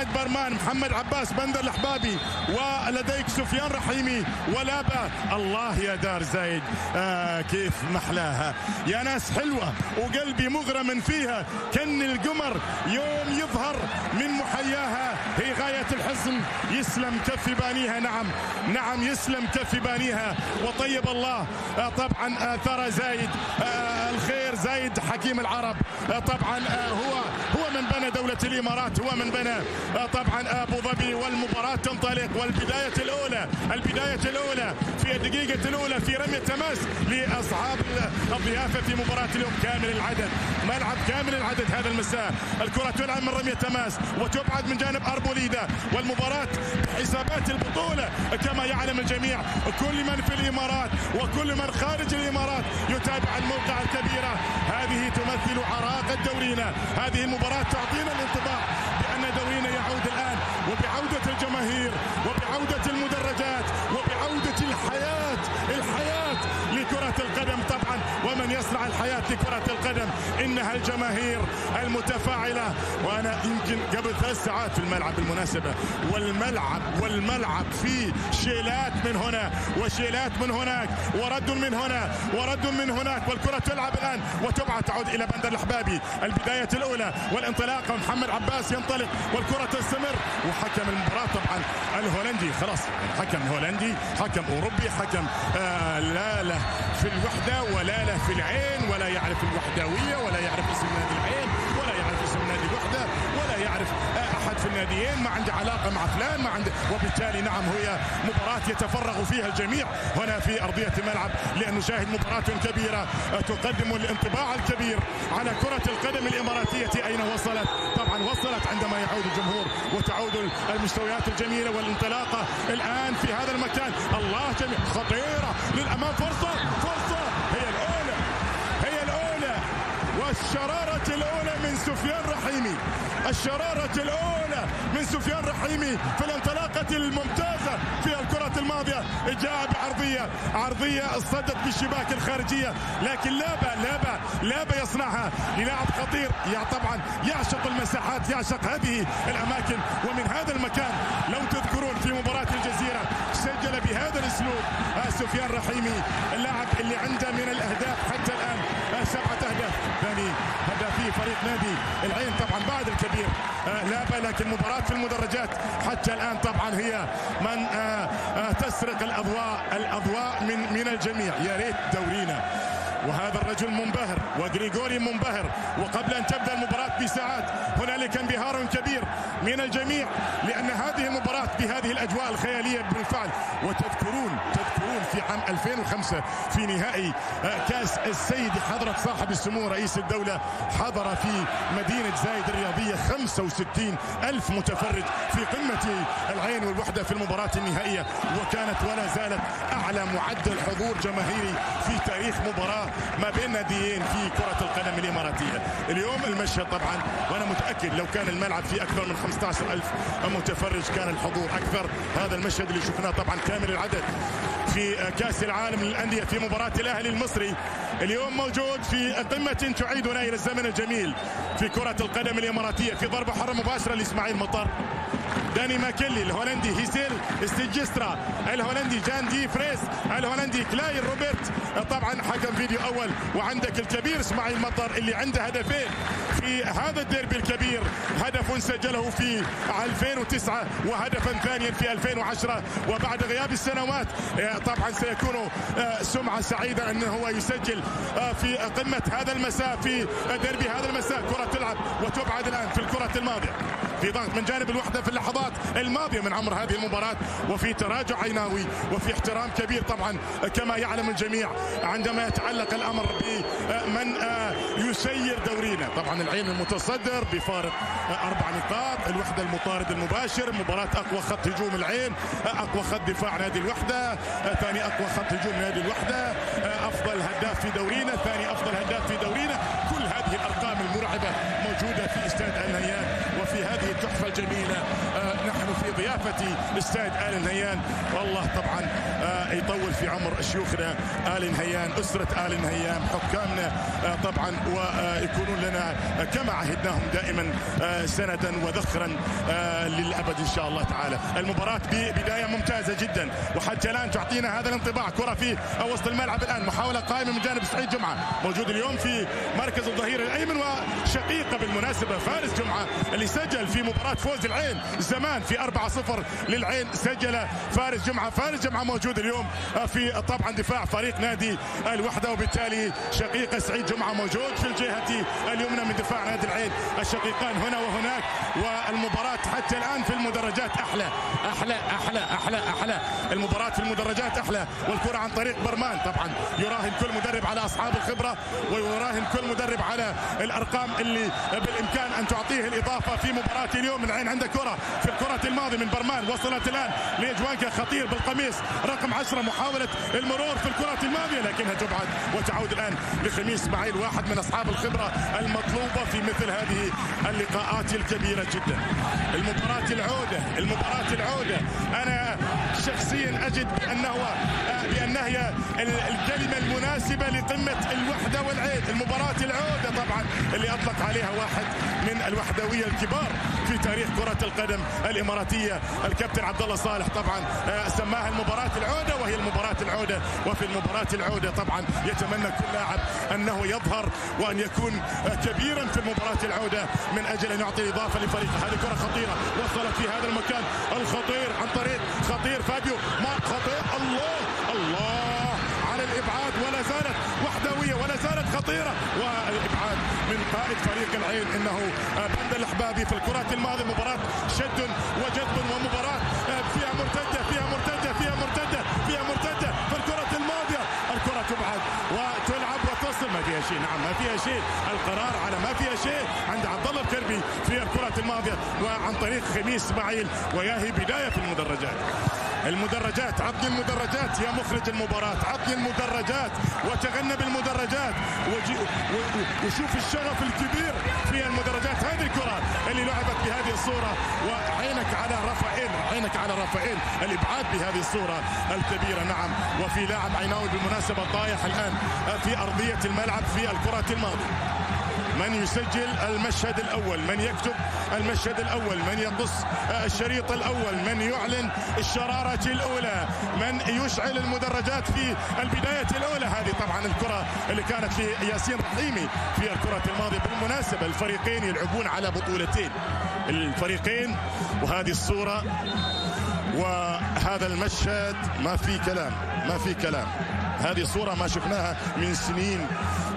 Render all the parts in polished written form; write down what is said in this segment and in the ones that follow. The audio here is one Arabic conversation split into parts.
محمد برمان، محمد عباس، بندر الحبابي، ولديك سفيان رحيمي ولابا. الله يا دار زايد، كيف محلاها يا ناس، حلوة وقلبي مغرم فيها، كن القمر يوم يظهر من محياها، هي غاية الحزن. يسلم كف بانيها، نعم نعم يسلم كف بانيها، وطيب الله طبعا ثرى زايد، الخير زايد حكيم العرب، طبعا هو من بنى دولة الإمارات، هو من بنى طبعا أبو ظبي. والمباراة تنطلق، والبداية الأولى في الدقيقة الأولى في رمية تماس لأصحاب الضيافة في مباراة اليوم. كامل العدد، ملعب كامل العدد هذا المساء، الكرة تلعب من رمية تماس وتبعد من جانب أربوليدا، والمباراة بحسابات البطولة كما يعلم الجميع. كل من في الإمارات وكل من خارج الإمارات يتابع الموقع الكبيرة، هذه تمثل عراقة دورينا. هذه المباراة تعطينا الانطباع بأن دورينا يعود الآن، وبعودة الجماهير وبعودة المدرجات وبعودة الحياة لكرة القدم طبعا. ومن يصنع الحياة لكرة القدم إنها الجماهير المتفاعلة. وأنا يمكن قبل 3 ساعات في الملعب بالمناسبة، والملعب فيه شيلات من هنا وشيلات من هناك، ورد من هنا ورد من هناك، والكرة تلعب الآن وتبعد تعود إلى بندر الحبابي. البداية الأولى والانطلاقة، محمد عباس ينطلق والكرة تستمر. وحكم المباراة طبعا الهولندي، خلاص حكم هولندي، حكم أوروبي، حكم لا له في الوحدة ولا له في العين، ولا يعرف الوحدوية، ولا يعرف اسم نادي العين، ولا يعرف اسم نادي الوحدة، ولا يعرف أحد في الناديين، ما عنده علاقة مع فلان، ما عنده. وبالتالي نعم هي مباراة يتفرغ فيها الجميع هنا في أرضية الملعب، لأن نشاهد مباراة كبيرة تقدم الانطباع الكبير على كرة القدم الإماراتية. أين وصلت؟ طبعا وصلت عندما يعود الجمهور وتعود المستويات الجميلة والانطلاقة الآن في هذا المكان. الله جميل، خطيرة للأمام، فرصة هي الأولى والشرارة الأولى من سفيان رحيمي، الشرارة الأولى من سفيان رحيمي في الانطلاقة الممتازة في الكرة الماضية. جاء بعرضية اصطدت بالشباك الخارجية، لكن لابا يصنعها للاعب خطير. طبعا يعشق المساحات، يعشق هذه الأماكن. ومن هذا المكان لو تذكرون في مباراة الجزيرة سجل بهذا الأسلوب سفيان رحيمي، اللاعب اللي عنده من الأهداف حتى الآن 7 أهداف، ثاني هدافي فريق نادي العين طبعا بعد الكبير لابا. لكن مباراة في المدرجات حتى الآن طبعا هي من تسرق الأضواء من الجميع. يا ريت دورينا، وهذا الرجل منبهر، وغريغوري منبهر. وقبل أن تبدأ المباراة بساعات هنالك انبهار كبير من الجميع، لأن هذه المباراة بهذه الأجواء الخيالية بالفعل. وتذكرون في عام 2005 في نهائي كاس السيد حضرة صاحب السمو رئيس الدولة، حضر في مدينة زايد الرياضية 65 ألف متفرج في قمة العين والوحدة في المباراة النهائية، وكانت ولا زالت أعلى معدل حضور جماهيري في تاريخ مباراة ما بين ناديين في كرة القدم الإماراتية. اليوم المشهد طبعا، وأنا متأكد لو كان الملعب فيه أكثر من 15 ألف متفرج كان الحضور أكثر. هذا المشهد اللي شفناه طبعا كامل العدد في كأس العالم للأندية في مباراة الأهلي المصري، اليوم موجود في قمة تعيدنا إلى الزمن الجميل في كرة القدم الإماراتية، في ضربة حرة مباشرة لإسماعيل مطر، داني ماكيلي الهولندي، هيسيل ستيجسترا الهولندي، جان دي فريس الهولندي، كلاير روبرت طبعا حكم فيديو أول. وعندك الكبير إسماعيل مطر اللي عنده هدفين في هذا الديربي الكبير، هدف سجله في 2009 وهدفا ثانيا في 2010. وبعد غياب السنوات طبعا سيكون سمعة سعيدة أنه هو يسجل في قمة هذا المساء، في ديربي هذا المساء. كرة تلعب وتبعد الآن في الكرة الماضية، في ضغط من جانب الوحدة في اللحظات الماضية من عمر هذه المباراة، وفي تراجع عيناوي وفي احترام كبير طبعا كما يعلم الجميع عندما يتعلق الأمر بمن يسير دورينا. طبعا العين المتصدر بفارق 4 نقاط، الوحدة المطارد المباشر. مباراة أقوى خط هجوم العين، أقوى خط دفاع نادي الوحدة، ثاني أقوى خط هجوم نادي الوحدة، أفضل هداف في دورينا، ثاني أفضل هداف في دورينا. كل هذه الأرقام المرعبة موجودة في استاد النيان وفي هذه التحفة الجميلة. نحن في ضيافة استاد آل نهيان. والله طبعا يطول في عمر شيوخنا آل نهيان، أسرة آل نهيان، حكامنا طبعا، ويكونون لنا كما عهدناهم دائما سندا وذخرا للأبد إن شاء الله تعالى. المباراة ببداية ممتازة جدا، وحتى الآن تعطينا هذا الانطباع. كرة في وسط الملعب الآن، محاولة قائمة من جانب سعيد جمعة، موجود اليوم في مركز الظهير الأيمن، وشقيقة بالمناسبة فارس جمعة اللي سجل في مباراة فوز العين زمان في 4-0 للعين، سجل فارس جمعة. فارس جمعة موجود اليوم في طبعا دفاع فريق نادي الوحدة، وبالتالي شقيقة سعيد جمعة موجود في الجهة اليمنى من دفاع نادي العين. الشقيقان هنا وهناك، والمباراة حتى الآن في المدرجات أحلى أحلى أحلى أحلى أحلى. المباراة في المدرجات أحلى، والكرة عن طريق برمان. طبعا يراهن كل مدرب على أصحاب الخبرة، ويراهن كل مدرب على الأرقام اللي بالإمكان أن تعطيه الإضافة في مباراة اليوم. العين عنده كرة في الكرة الماضية من برمان، وصلت الآن لجوانكا، خطير بالقميص رقم 10، محاولة المرور في الكرة الماضية لكنها تبعد، وتعود الآن لخميس اسماعيل، واحد من أصحاب الخبرة المطلوبة في مثل هذه اللقاءات الكبيرة جدا. المباراة العودة أنا شخصيا أجد بأنها هي الكلمة المناسبة لقمة الوحدة والعين. المباراة العودة طبعا اللي أطلق عليها واحد من الوحدوية الكبار في تاريخ كرة القدم الإماراتية، الكابتن عبد الله صالح، طبعا سماها المباراة العودة، وهي المباراة العودة. وفي المباراة العودة طبعا يتمنى كل لاعب أنه يظهر وأن يكون كبيرا في المباراة العودة من أجل أن يعطي إضافة لفريقه. هذه كرة خطيرة وصلت في هذا المكان الخطير عن طريق خطير فابيو، ما خطير، الله على الإبعاد، ولا زالت وحدوية ولا زالت خطيرة، والإبعاد من قائد فريق العين إنه بند الأحبابي. في الكرات الماضية مباراة شد وجذب، ومباراة فيها مرتدة في الكرة الماضية. الكرة تبعد وتلعب وتصل، ما فيها شيء، نعم ما فيها شيء، القرار على ما فيها شيء عند عبد الله الكربي في الكرة الماضية، وعن طريق خميس اسماعيل، وياهي بداية في المدرجات. عطني المدرجات يا مخرج المباراة، عطني المدرجات وتغنى بالمدرجات، وشوف الشغف الكبير في المدرجات. هذه الكرة اللي لعبت بهذه الصورة، وعينك على رافائيل الإبعاد بهذه الصورة الكبيرة. نعم، وفي لاعب عيناوي بالمناسبة طايح الآن في أرضية الملعب في الكرة الماضية. من يسجل المشهد الأول، من يكتب المشهد الأول، من يقص الشريط الأول، من يعلن الشرارة الأولى، من يشعل المدرجات في البداية الأولى. هذه طبعا الكرة اللي كانت لياسين رحيمي في الكرة الماضية. بالمناسبة الفريقين يلعبون على بطولتين، الفريقين، وهذه الصورة وهذا المشهد ما في كلام. هذه صورة ما شفناها من سنين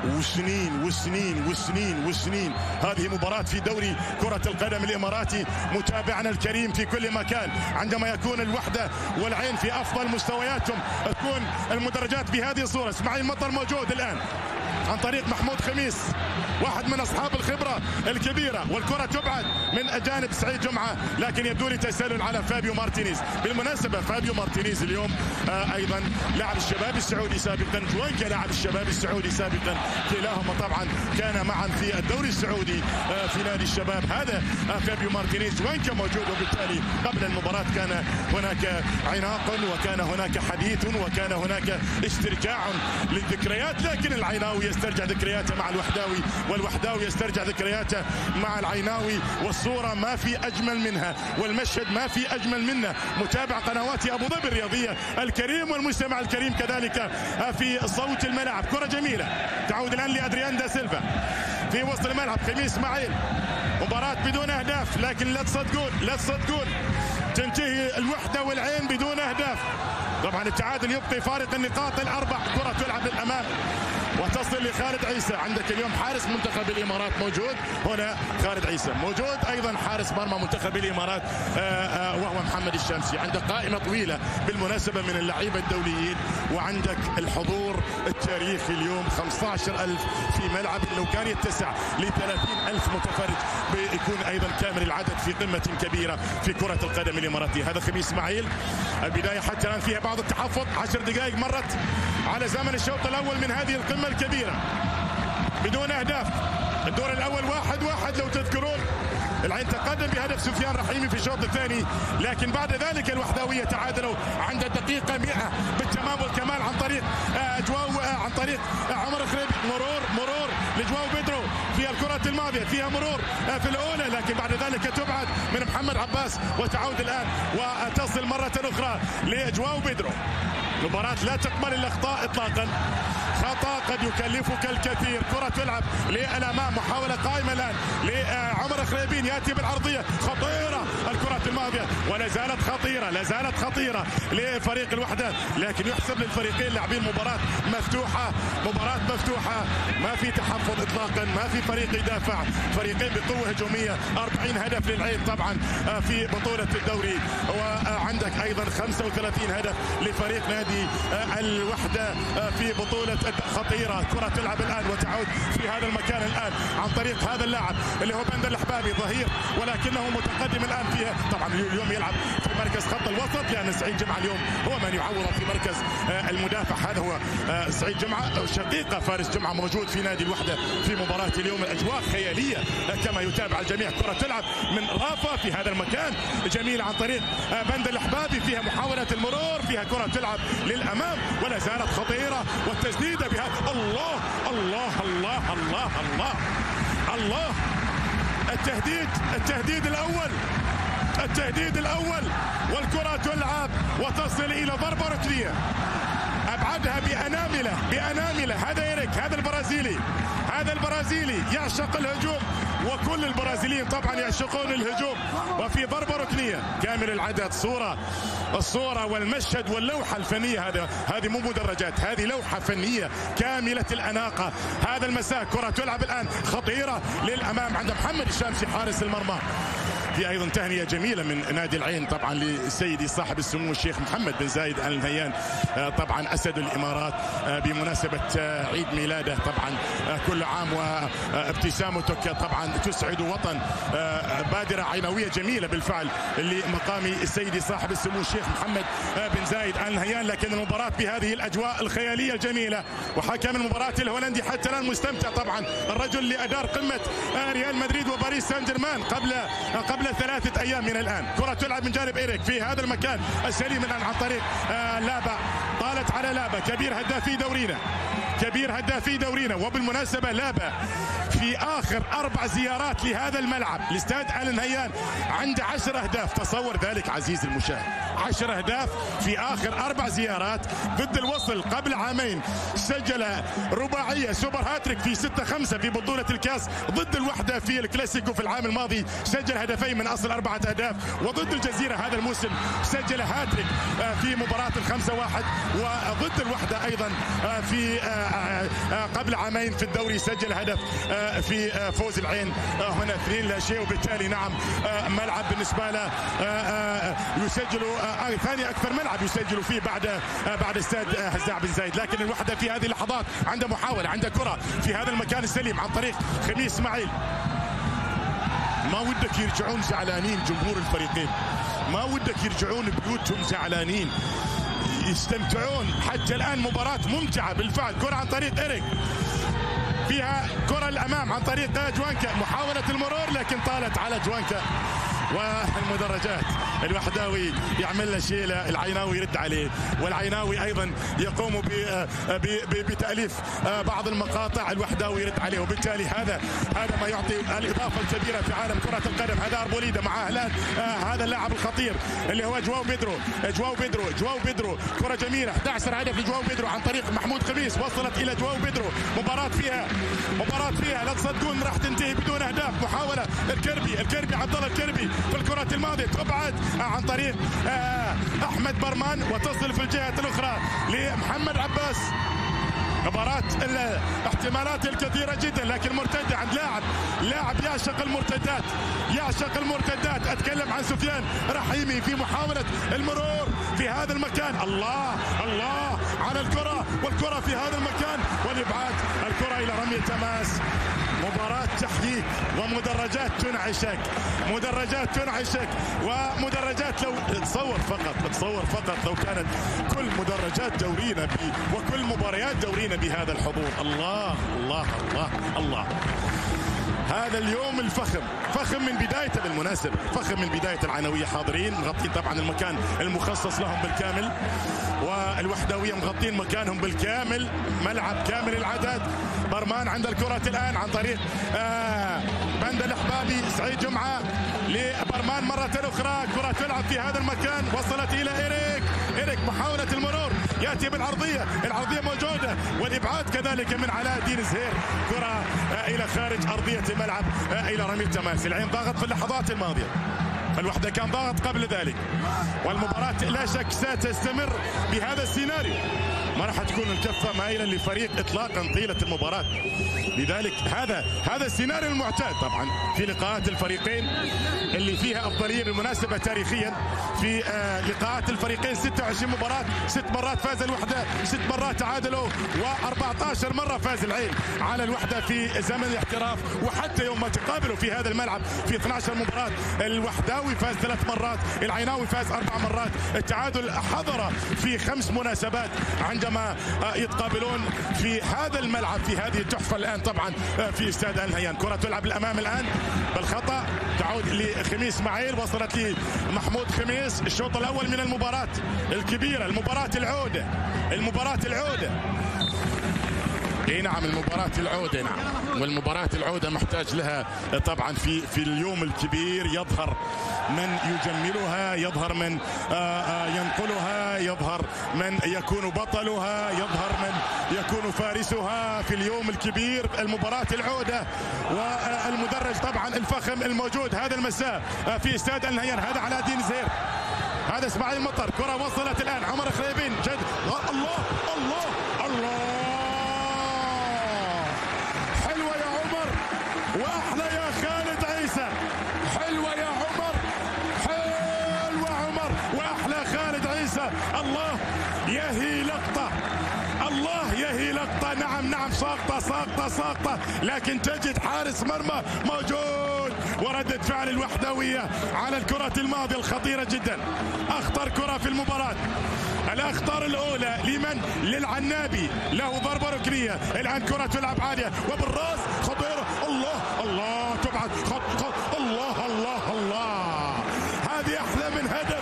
وسنين. هذه مباراة في دوري كرة القدم الإماراتي، متابعنا الكريم في كل مكان، عندما يكون الوحدة والعين في أفضل مستوياتهم تكون المدرجات بهذه الصورة. اسماعيل مطر موجود الآن عن طريق محمود خميس، واحد من أصحاب الخبرة الكبيرة، والكرة تبعد من جانب سعيد جمعة، لكن يبدو لي تسلل على فابيو مارتينيز. بالمناسبة فابيو مارتينيز اليوم أيضا لاعب الشباب السعودي سابقا، جوانكا لاعب الشباب السعودي سابقا، كلاهما طبعا كان معا في الدوري السعودي في نادي الشباب. هذا فابيو مارتينيز، جوانكا موجود، وبالتالي قبل المباراة كان هناك عناق، وكان هناك حديث، وكان هناك استرجاع للذكريات، لكن العيناوي يسترجع ذكرياته مع الوحداوي، والوحداوي يسترجع ذكرياته مع العيناوي، والصورة ما في أجمل منها، والمشهد ما في أجمل منه. متابع قنوات أبو ظبي الرياضية الكريم والمستمع الكريم كذلك في صوت الملعب. كرة جميلة تعود الآن لأدريان دا سيلفا في وسط الملعب. خميس اسماعيل، مباراة بدون أهداف، لكن لا تصدقون تنتهي الوحدة والعين بدون أهداف. طبعا التعادل يبقي فارق النقاط ال4. كرة تلعب للأمام وتصل لخالد عيسى. عندك اليوم حارس منتخب الامارات موجود هنا، خالد عيسى موجود، ايضا حارس مرمى منتخب الامارات وهو محمد الشامسي. عندك قائمه طويله بالمناسبه من اللعيبه الدوليين، وعندك الحضور التاريخي اليوم 15,000 في ملعب لو كان يتسع ل 30,000 متفرج، بيكون ايضا كامل العدد في قمه كبيره في كره القدم الاماراتيه. هذا خميس اسماعيل، البدايه حتى الان فيها بعض التحفظ، 10 دقائق مرت على زمن الشوط الاول من هذه القمه الكبيره بدون اهداف. الدور الاول 1-1 لو تذكرون، العين تقدم بهدف سفيان رحيمي في الشوط الثاني، لكن بعد ذلك الوحداوية تعادلوا عند الدقيقة 100 بالتمام والكمال عن طريق عن طريق عمر خريبي. مرور لجواو بيدرو في الكرة الماضية، فيها مرور في الأولى، لكن بعد ذلك تبعد من محمد عباس وتعود الآن وتصل مرة أخرى لجواو بيدرو. مباراة لا تقبل الأخطاء إطلاقا، خطأ قد يكلفك الكثير. كرة تلعب للأمام، محاولة قائمة الآن لعمر خريبين، يأتي بالعرضية خطيرة الكرة الماضية، ولا زالت خطيرة لفريق الوحدة، لكن يحسب للفريقين لاعبين مباراة مفتوحة ما في تحفظ إطلاقا، ما في فريق يدافع، فريقين بقوة هجومية. 40 هدف للعين طبعا في بطولة الدوري، وعندك أيضا 35 هدف لفريق نادي الوحدة في بطولة خطيرة. كرة تلعب الآن وتعود في هذا المكان الآن عن طريق هذا اللاعب اللي هو بندر الحبابي، ظهير ولكنه متقدم الآن فيها. طبعا اليوم يلعب في مركز خط الوسط، لأن سعيد جمعة اليوم هو من يعوض في مركز المدافع. هذا هو سعيد جمعة، شقيقة فارس جمعة موجود في نادي الوحدة في مباراة اليوم. الأجواء خيالية كما يتابع الجميع. كرة تلعب من رافة في هذا المكان جميل عن طريق بندر الحبابي، فيها محاولة المرور، فيها كرة تلعب للأمام ولا زالت خطيرة، والتسديدة بها الله الله الله الله الله الله. التهديد الأول والكرة تلعب وتصل إلى ضربة ركنية، أبعدها بأناملة. هذا إيريك، هذا البرازيلي يعشق الهجوم، وكل البرازيليين طبعا يعشقون الهجوم. وفي ضربة ركنية كامل العدد، الصورة والمشهد واللوحة الفنية، هذه مو مدرجات، هذه لوحة فنية كاملة الأناقة. هذا المساك كرة تلعب الآن خطيرة للأمام عند محمد الشامسي حارس المرمى. في ايضا تهنئه جميله من نادي العين طبعا لسيدي صاحب السمو الشيخ محمد بن زايد ال نهيان، طبعا اسد الامارات، بمناسبه عيد ميلاده. طبعا كل عام وابتسامتك طبعا تسعد وطن. بادره عينويه جميله بالفعل لمقام سيدي صاحب السمو الشيخ محمد بن زايد ال نهيان. لكن المباراه بهذه الاجواء الخياليه الجميله، وحكم المباراه الهولندي حتى الان مستمتع. طبعا الرجل اللي ادار قمه ريال مدريد وباريس سان جيرمان قبل 3 أيام من الآن. كرة تلعب من جانب إيريك في هذا المكان السليم الآن عن طريق لابا، طالت على لابا، كبير هدافي دورينا. وبالمناسبة لابا في آخر 4 زيارات لهذا الملعب لاستاد ال نهيان عنده 10 أهداف. تصور ذلك عزيز المشاهد، 10 أهداف في آخر 4 زيارات. ضد الوصل قبل عامين سجل رباعية سوبر هاتريك في 6-5 في بطولة الكاس. ضد الوحدة في الكلاسيكو في العام الماضي سجل هدفين من أصل 4 أهداف. وضد الجزيرة هذا الموسم سجل هاتريك في مباراة 5-1. وضد الوحدة أيضا في قبل عامين في الدوري سجل هدف في فوز العين هنا 2-0. وبالتالي نعم ملعب بالنسبة له يسجل ثاني أكثر ملعب يسجل فيه بعد استاد هزاع بن زايد. لكن الوحدة في هذه اللحظات عنده محاولة، عنده كرة في هذا المكان السليم عن طريق خميس اسماعيل. ما ودك يرجعون زعلانين جمهور الفريقين، ما ودك يرجعون بيوتهم زعلانين، يستمتعون. حتى الآن مباراة ممتعة بالفعل. كرة عن طريق إيريك، فيها كرة الأمام عن طريق جوانكا، محاولة المرور لكن طالت على جوانكا. والمدرجات الوحداوي يعمل له شيله، العيناوي يرد عليه، والعيناوي ايضا يقوم بتاليف بعض المقاطع، الوحداوي يرد عليه. وبالتالي هذا ما يعطي الاضافه الكبيره في عالم كره القدم. هذا اربوليدا مع هلال، هذا اللاعب الخطير اللي هو جواو بيدرو. كره جميله، 11 هدف لجواو بيدرو عن طريق محمود خميس، وصلت الى جواو بيدرو. مباراه فيها لا تصدقون راح تنتهي بدون اهداف. محاوله الكربي عبد الله الكربي في الكرة الماضية تبعد عن طريق أحمد برمان وتصل في الجهة الأخرى لمحمد عباس. مباراة الاحتمالات الكثيرة جدا، لكن مرتدة عند لاعب يعشق المرتدات. أتكلم عن سفيان رحيمي في محاولة المرور في هذا المكان. الله على الكرة، والكرة في هذا المكان والإبعاد، الكرة إلى رمية تماس. مباراة تحييك ومدرجات تنعشك، ومدرجات لو تصور فقط لو كانت كل مدرجات دورينا وكل مباريات دورينا بهذا الحضور. الله الله الله الله. هذا اليوم الفخم، فخم من بدايته بالمناسبة، فخم من بداية العنوية. حاضرين مغطين طبعا المكان المخصص لهم بالكامل، والوحدوية مغطين مكانهم بالكامل، ملعب كامل العدد. برمان عند الكرة الآن عن طريق بند الأحبابي، سعيد جمعة لبرمان مرة أخرى، كرة تلعب في هذا المكان، وصلت إلى إيريك محاولة المرور، يأتي بالعرضية، العرضية موجودة، والإبعاد كذلك من علاء الدين زهير، كرة إلى خارج أرضية الملعب إلى رمي التماس. العين ضاغط في اللحظات الماضية، الوحدة كان ضاغط قبل ذلك، والمباراة لا شك ستستمر بهذا السيناريو، ما راح تكون الكفة مائلة لفريق إطلاقا طيلة المباراة. لذلك هذا السيناريو المعتاد طبعا في لقاءات الفريقين اللي فيها أفضلية بالمناسبة تاريخيا. في لقاءات الفريقين 26 مباراة، 6 مرات فاز الوحدة، 6 مرات تعادلوا، و14 مرة فاز العين على الوحدة في زمن الاحتراف. وحتى يوم ما تقابلوا في هذا الملعب في 12 مباراة، الوحداوي فاز 3 مرات، العيناوي فاز 4 مرات، التعادل حضر في 5 مناسبات عندما يتقابلون في هذا الملعب في هذه التحفة. الآن طبعا في استاد الهيان، كرة تلعب الأمام الآن بالخطأ، تعود لخميس اسماعيل، وصلت لمحمود خميس. الشوط الأول من المباراة الكبيرة، المباراة العودة. اي نعم، المباراة العودة، نعم، والمباراة العودة محتاج لها طبعا في اليوم الكبير، يظهر من يجملها، يظهر من ينقلها، يظهر من يكون بطلها، يظهر من يكون فارسها في اليوم الكبير، المباراة العودة. والمدرج طبعا الفخم الموجود هذا المساء في استاد النهيان، هذا علاء الدين زهير، هذا اسماعيل مطر، كرة وصلت الآن عمر خريبين، جد الله الله الله، حلوة يا عمر، وأحلى يا خالد عيسى، حلوة يا عمر، حلوة عمر، وأحلى خالد عيسى. الله يهي لقطة، الله يهي لقطة، نعم ساقطة، لكن تجد حارس مرمى موجود، وردة فعل الوحدوية على الكرة الماضية الخطيرة جدا، أخطر كرة في المباراة. الأخطار الأولى لمن؟ للعنابي، له ضربة ركنية، الآن كرة تلعب عالية وبالراس خطيرة، الله تبعد، خط الله، هذه أحلى من هدف،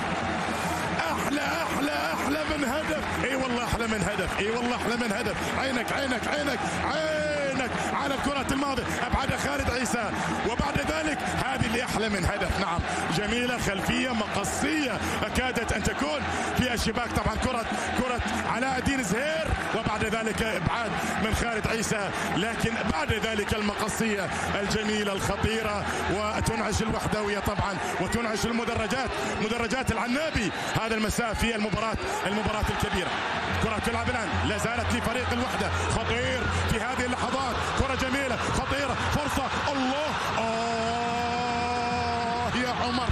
أحلى من هدف، اي والله أحلى من هدف، عينك على الكرة الماضية، أبعد خالد عيسى، وبعد ذلك هذه اللي أحلى من هدف، نعم، جميلة، خلفية مقصية أكادت أن تكون في الشباك، طبعا كرة علاء الدين زهير، وبعد ذلك إبعاد من خالد عيسى، لكن بعد ذلك المقصية الجميلة الخطيرة، وتنعش الوحدوية طبعا، وتنعش مدرجات العنابي هذا المساء في المباراة الكبيرة. كرة تلعب الآن، لا زالت لفريق الوحدة، خطير في هذه اللحظات، كرة جميلة خطيرة، فرصة، الله، يا عمر،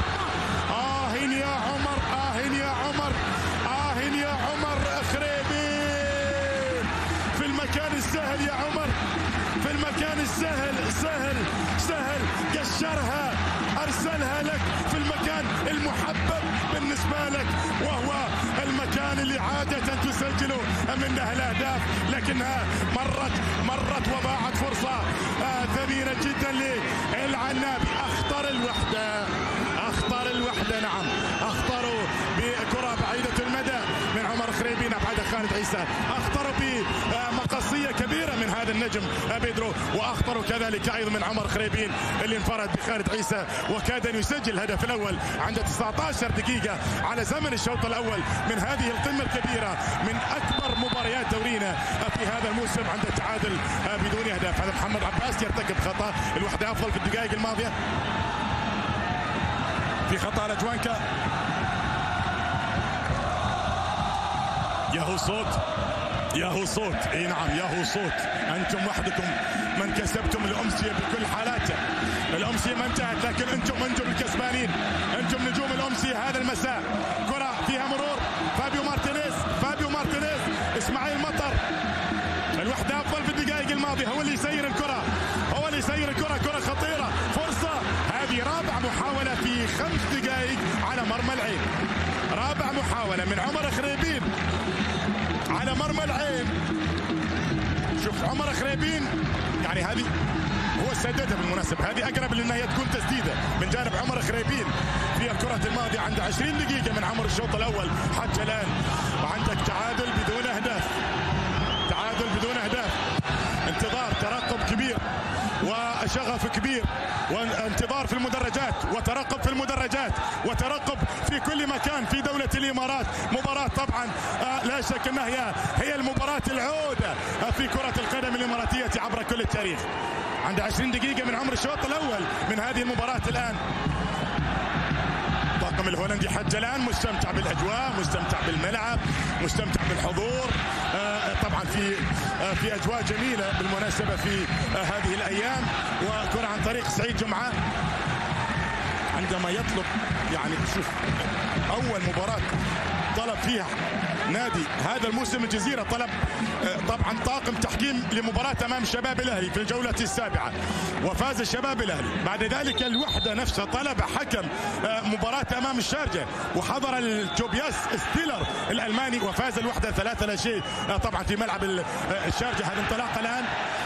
يا عمر خريبين في المكان السهل، يا عمر في المكان السهل، سهل قشرها، أرسلها لك في المكان المحبب بالنسبة لك، وهو المكان اللي عادة تسجل منه الأهداف، لكنها مرت وضاعت فرصة ثمينة جدا للعنابي. أخطر الوحدة، نعم، أخطروا بكرة بعيدة المدى من عمر خريبين، أبعد خالد عيسى، أخطروا بمقصية كبيرة من هذا النجم بيدرو، وأخطروا كذلك أيضا من عمر خريبين اللي انفرد بخالد عيسى، وكاد أن يسجل الهدف الأول عند 19 دقيقة على زمن الشوط الأول من هذه القمة الكبيرة، من أكبر مباريات دورينا في هذا الموسم، عند التعادل بدون أهداف. هذا محمد عباس يرتكب خطأ، الوحدة أفضل في الدقائق الماضية في خطأ لجوانكا. ياهو صوت، اي نعم، ياهو صوت، انتم وحدكم من كسبتم الامسيه بكل حالاتها، الامسيه ما انتهت، لكن انتم الكسبانين، انتم نجوم الامسيه هذا المساء. كره فيها مرور، فابيو مارتينيز، اسماعيل مطر، الوحده افضل في الدقائق الماضيه، هو اللي يسير الكره، كره خطيره، فرصه، هذه رابع محاوله في 5 دقائق على مرمى العين، رابع محاوله من عمر خريبين على مرمى العين. شوف عمر خريبين، يعني هذه هو سددها بالمناسبة، هذه أقرب لأنها تكون تسديدة من جانب عمر خريبين في الكرة الماضية. عند 20 دقيقة من عمر الشوط الأول حتى الآن، وعندك تعادل بدون أهداف، تعادل بدون أهداف. انتظار، ترقب كبير وشغف كبير، وانتظار في المدرجات وترقب في المدرجات وترقب في كل مكان في دولة الإمارات. مباراة طبعا لا شك أنها هي المباراة العودة في كرة القدم الإماراتية عبر كل التاريخ. عند 20 دقيقة من عمر الشوط الأول من هذه المباراة الآن. الطاقم الهولندي حتى الآن مستمتع بالأجواء، مستمتع بالملعب، مستمتع بالحضور، طبعا في أجواء جميلة بالمناسبة في هذه الأيام. وكرة عن طريق سعيد جمعة عندما يطلب، يعني شوف أول مباراة طلب فيها نادي هذا الموسم الجزيرة، طلب طبعا طاقم تحكيم لمباراة أمام الشباب الأهلي في الجولة السابعة، وفاز الشباب الأهلي. بعد ذلك الوحدة نفسها طلب حكم مباراة أمام الشارجة، وحضر التوبياس ستيلر الألماني وفاز الوحدة 3-0 طبعا في ملعب الشارجة. هذا انطلاق الآن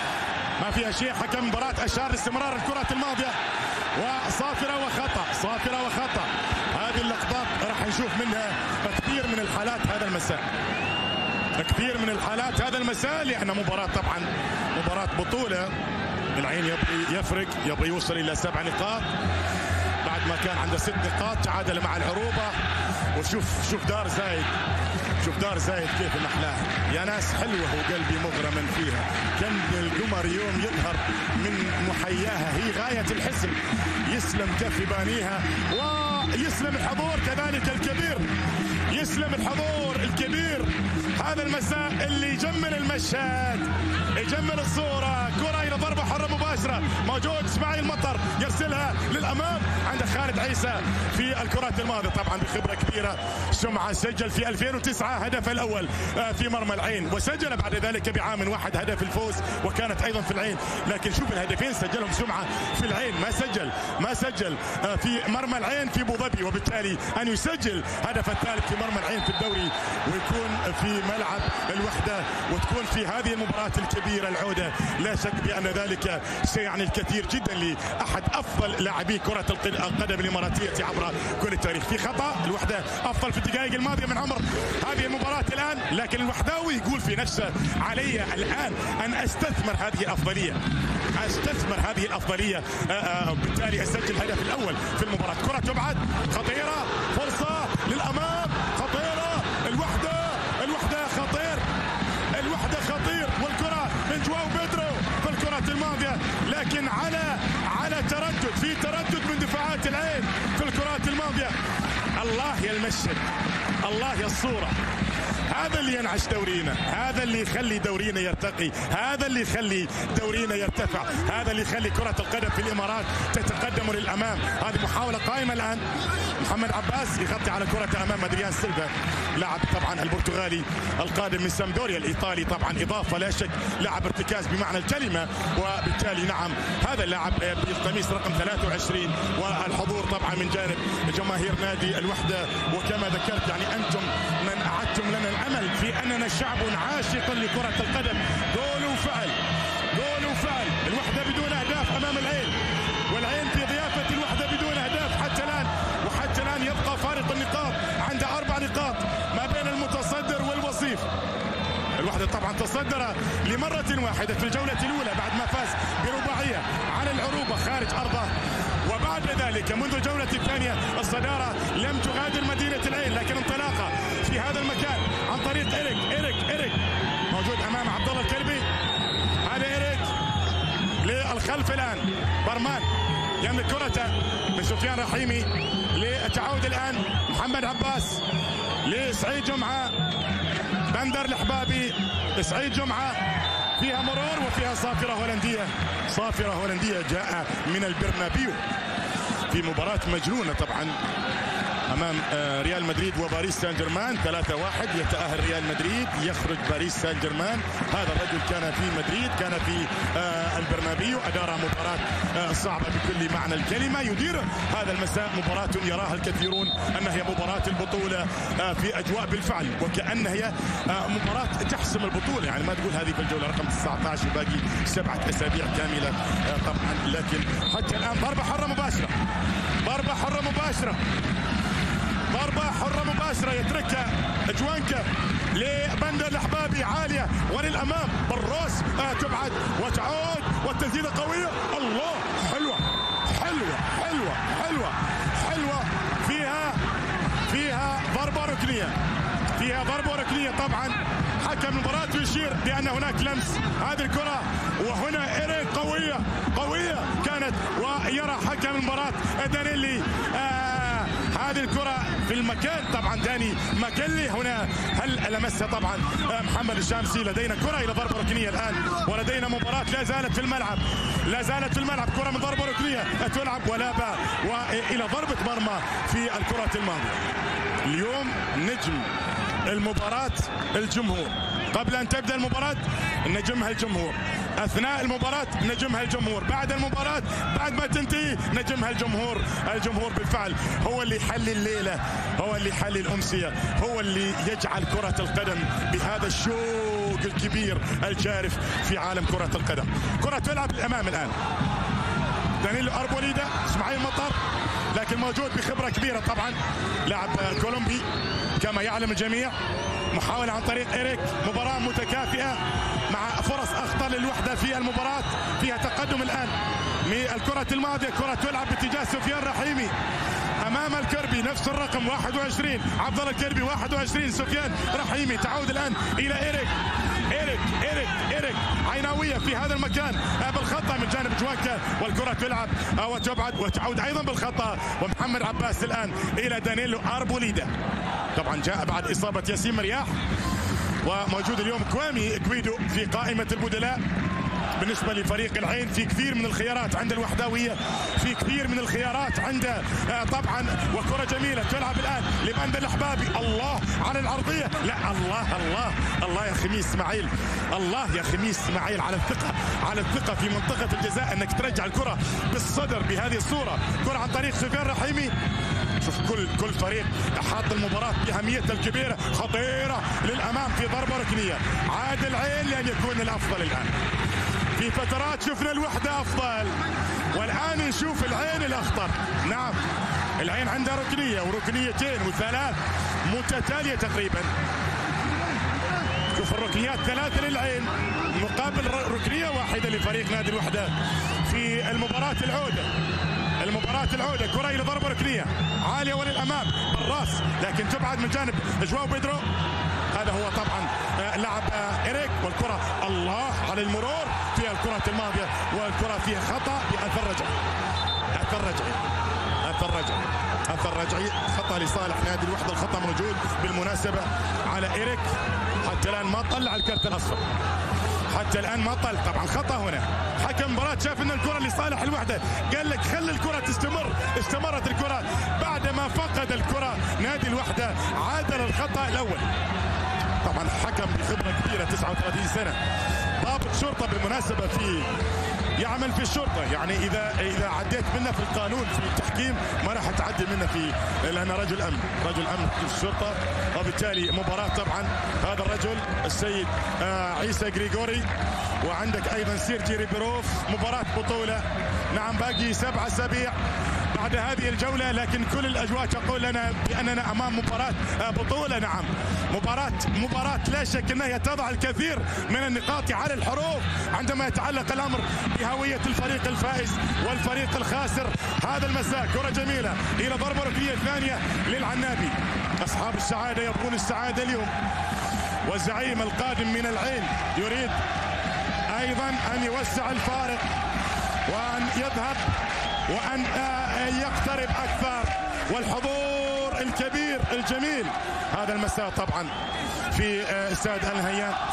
ما فيها شيء، حكم مباراة أشار لاستمرار الكرة الماضية، وصافرة وخطأ، صافرة وخطأ. هذه اللقطات راح نشوف منها كثير من الحالات هذا المساء، كثير من الحالات هذا المساء، لأن مباراة طبعا مباراة بطولة. العين يبغي يفرق، يبغي يوصل إلى 7 نقاط بعد ما كان عنده 6 نقاط، تعادل مع العروبة. وشوف دار زايد، شوف دار زايد كيف محلاها يا ناس، حلوة وقلبي مغرما فيها. كم القمر يوم يظهر من محياها، هي غاية الحسن. يسلم كف بانيها ويسلم الحضور كذلك الكبير، يسلم الحضور الكبير هذا المساء اللي يجمل المشهد، يجمل الصورة. كرة إلى ضربة حرة مباشرة، موجود اسماعيل مطر يرسلها للأمام عند خالد عيسى في الكرات الماضية، طبعا بخبرة كبيرة. سمعة سجل في 2009 هدف الأول في مرمى العين، وسجل بعد ذلك بعام واحد هدف الفوز وكانت أيضا في العين. لكن شوف الهدفين سجلهم سمعة في العين، ما سجل في مرمى العين في أبو ظبي، وبالتالي أن يسجل هدف الثالث في مرمى العين في الدوري ويكون في ملعب الوحدة وتكون في هذه المباراة الكبيرة العودة، لا شك بأن ذلك سيعني الكثير جدا لأحد أفضل لاعبي كرة القدم الإماراتية عبر كل التاريخ. في خطأ، الوحدة أفضل في الدقائق الماضية من عمر هذه المباراة الآن، لكن الوحداوي يقول في نفسه علي الآن أن أستثمر هذه الأفضلية، أستثمر هذه الأفضلية، بالتالي أسجل الهدف الأول في المباراة. كرة تبعد خطيرة، فرصة للأمام خطيرة، الوحدة خطير، الوحدة خطير، والكرة من جواو بيدرو في الكرة الماضية، لكن على تردد، في تردد من دفاعات العين في الكرات الماضية. الله يا المشهد، الله يا الصورة. هذا اللي ينعش دورينا، هذا اللي يخلي دورينا يرتقي، هذا اللي يخلي دورينا يرتفع، هذا اللي يخلي كرة القدم في الإمارات تتقدم للأمام. هذه محاولة قائمة الآن، محمد عباس يغطي على كرة أمام أدريان سيلفا، لاعب طبعا البرتغالي القادم من سامدوريا الإيطالي، طبعا إضافة لا شك، لاعب ارتكاز بمعنى الكلمة، وبالتالي نعم هذا اللاعب بالقميص رقم 23 والحضور طبعا من جانب جماهير نادي الوحدة. وكما ذكرت يعني أنتم من أعدتم لنا الأمل في أننا شعب عاشق لكرة القدم. جول وفعل، جول وفعل. الوحدة بدون أهداف أمام العين، والعين في ضيافة الوحدة بدون أهداف حتى الآن، وحتى الآن يبقى فارق النقاط عند 4 نقاط ما بين المتصدر والوصيف. الوحدة طبعا تصدر لمرة واحدة في الجولة الأولى بعد ما فاز برباعية على العروبة خارج أرضه، وبعد ذلك منذ الجولة الثانية الصدارة لم تغادر مدينة العين، لكن انطلاقة في هذا المكان عن طريق إيريك موجود أمام عبد الله الكلبي. هذا إيريك للخلف الآن، برمان يملك كرته لسفيان رحيمي، للتعود الآن محمد عباس لسعيد جمعة، بندر الحبابي، سعيد جمعة، فيها مرور وفيها صافرة هولندية، صافرة هولندية جاء من البرنابيو في مباراة مجنونة طبعا امام ريال مدريد وباريس سان جيرمان. 3-1 يتأهل ريال مدريد، يخرج باريس سان جيرمان. هذا الرجل كان في مدريد، كان في البرنابيو، أدار مباراة صعبة بكل معنى الكلمة. يدير هذا المساء مباراة يراها الكثيرون أنها هي مباراة البطولة في أجواء بالفعل، وكأنها هي مباراة تحسم البطولة. يعني ما تقول هذه في الجولة رقم 19 وباقي 7 أسابيع كاملة طبعا، لكن حتى الآن ضربة حرة مباشرة، ضربة حرة مباشرة، ضربة حرة مباشرة يتركها جوانكا لبندر الأحبابي، عالية وللأمام. بالروس تبعد وتعود، والتسديدة قوية. الله، حلوة حلوة حلوة حلوة حلوة، فيها ضربة ركنية، فيها ضربة ركنية. طبعا حكم المباراة يشير بأن هناك لمس هذه الكرة، وهنا إيريك قوية كانت، ويرى حكم المباراة دانيلي هذه الكرة في المكان. طبعا داني ماكلي هنا، هل لمسها؟ طبعا محمد الشامسي. لدينا كرة إلى ضربة ركنية الآن، ولدينا مباراة لا زالت في الملعب، لا زالت في الملعب. كرة من ضربة ركنية تلعب ولا باء، وإلى ضربة مرمى في الكرة الماضية. اليوم نجم المباراة الجمهور. قبل أن تبدأ المباراة نجمها الجمهور، أثناء المباراة نجمها الجمهور، بعد المباراة بعد ما تنتهي نجمها الجمهور. الجمهور بالفعل هو اللي يحلي الليلة، هو اللي يحلي الأمسية، هو اللي يجعل كرة القدم بهذا الشوق الكبير الجارف في عالم كرة القدم. كرة تلعب للأمام الآن، دانيلو أربوليدا، اسماعيل مطر، لكن موجود بخبرة كبيرة طبعا، لاعب كولومبي كما يعلم الجميع. محاولة عن طريق إيريك، مباراة متكافئة مع فرص أخطر للوحدة في المباراة، فيها تقدم الآن من الكرة الماضية. كرة تلعب باتجاه سفيان رحيمي أمام الكربي، نفس الرقم 21 عبد الله الكربي، 21 سفيان رحيمي. تعود الآن إلى إيريك، إيريك عيناوية في هذا المكان بالخطأ من جانب جوانكا، والكرة تلعب وتبعد وتعود أيضا بالخطأ. ومحمد عباس الآن إلى دانيلو أربوليدا. طبعا جاء بعد إصابة ياسين مرياح، وموجود اليوم كوامي كويدو في قائمة البدلاء. بالنسبة لفريق العين في كثير من الخيارات عند الوحداوية، في كثير من الخيارات عند طبعا. وكرة جميلة تلعب الآن لبندر الأحبابي، الله على العرضية، لا الله يا خميس اسماعيل، الله يا خميس اسماعيل على الثقة في منطقة الجزاء، انك ترجع الكرة بالصدر بهذه الصورة. كرة عن طريق سفيان رحيمي. شوف كل فريق حاط المباراة بأهميتها الكبيرة، خطيرة للأمام في ضربة ركنية. عاد العين لأن يكون الأفضل الآن. في فترات شفنا الوحدة أفضل، والآن نشوف العين الأخطر. نعم، العين عندها ركنية وركنيتين وثلاث متتالية تقريبا. شوف الركنيات 3 للعين مقابل ركنية واحدة لفريق نادي الوحدة في المباراة العودة. كرة إلى ضربة ركنية عالية وللأمام بالراس، لكن تبعد من جانب جواو بيدرو. هذا هو طبعا لاعب إيريك، والكرة الله على المرور في الكرة الماضية، والكرة فيها خطأ بأثر رجعي، خطأ لصالح نادي الوحدة. الخطأ موجود بالمناسبة على إيريك، حتى الآن ما طلع الكرت الأصفر، حتى الآن ما طلع. طبعا خطأ هنا، حكم المباراة شاف ان الكرة لصالح الوحدة، قال لك خلي الكرة تستمر. استمرت الكرة بعدما فقد الكرة نادي الوحدة، عادل الخطأ الأول. طبعا حكم بخبرة كبيرة، 39 سنة، ضابط شرطة بالمناسبة، يعمل في الشرطة. يعني إذا عديت منه في القانون في التحكيم ما راح تعدي منه لأنه رجل أمن في الشرطة. وبالتالي مباراة طبعا هذا الرجل السيد عيسى غريغوري، وعندك أيضا سيرجي ريبيروف. مباراة بطولة، نعم، باقي 7 أسابيع بعد هذه الجولة، لكن كل الأجواء تقول لنا بأننا أمام مباراة بطولة. نعم، مباراة لا شك أنها تضع الكثير من النقاط على الحروف عندما يتعلق الأمر بهوية الفريق الفائز والفريق الخاسر هذا المساء. كرة جميلة إلى ضربة ركنية ثانية للعنابي. أصحاب السعادة يبقون السعادة اليوم، والزعيم القادم من العين يريد أيضا أن يوسع الفارق وأن يذهب وأن يقترب أكثر، والحضور الكبير الجميل هذا المساء طبعا في استاد الهيان في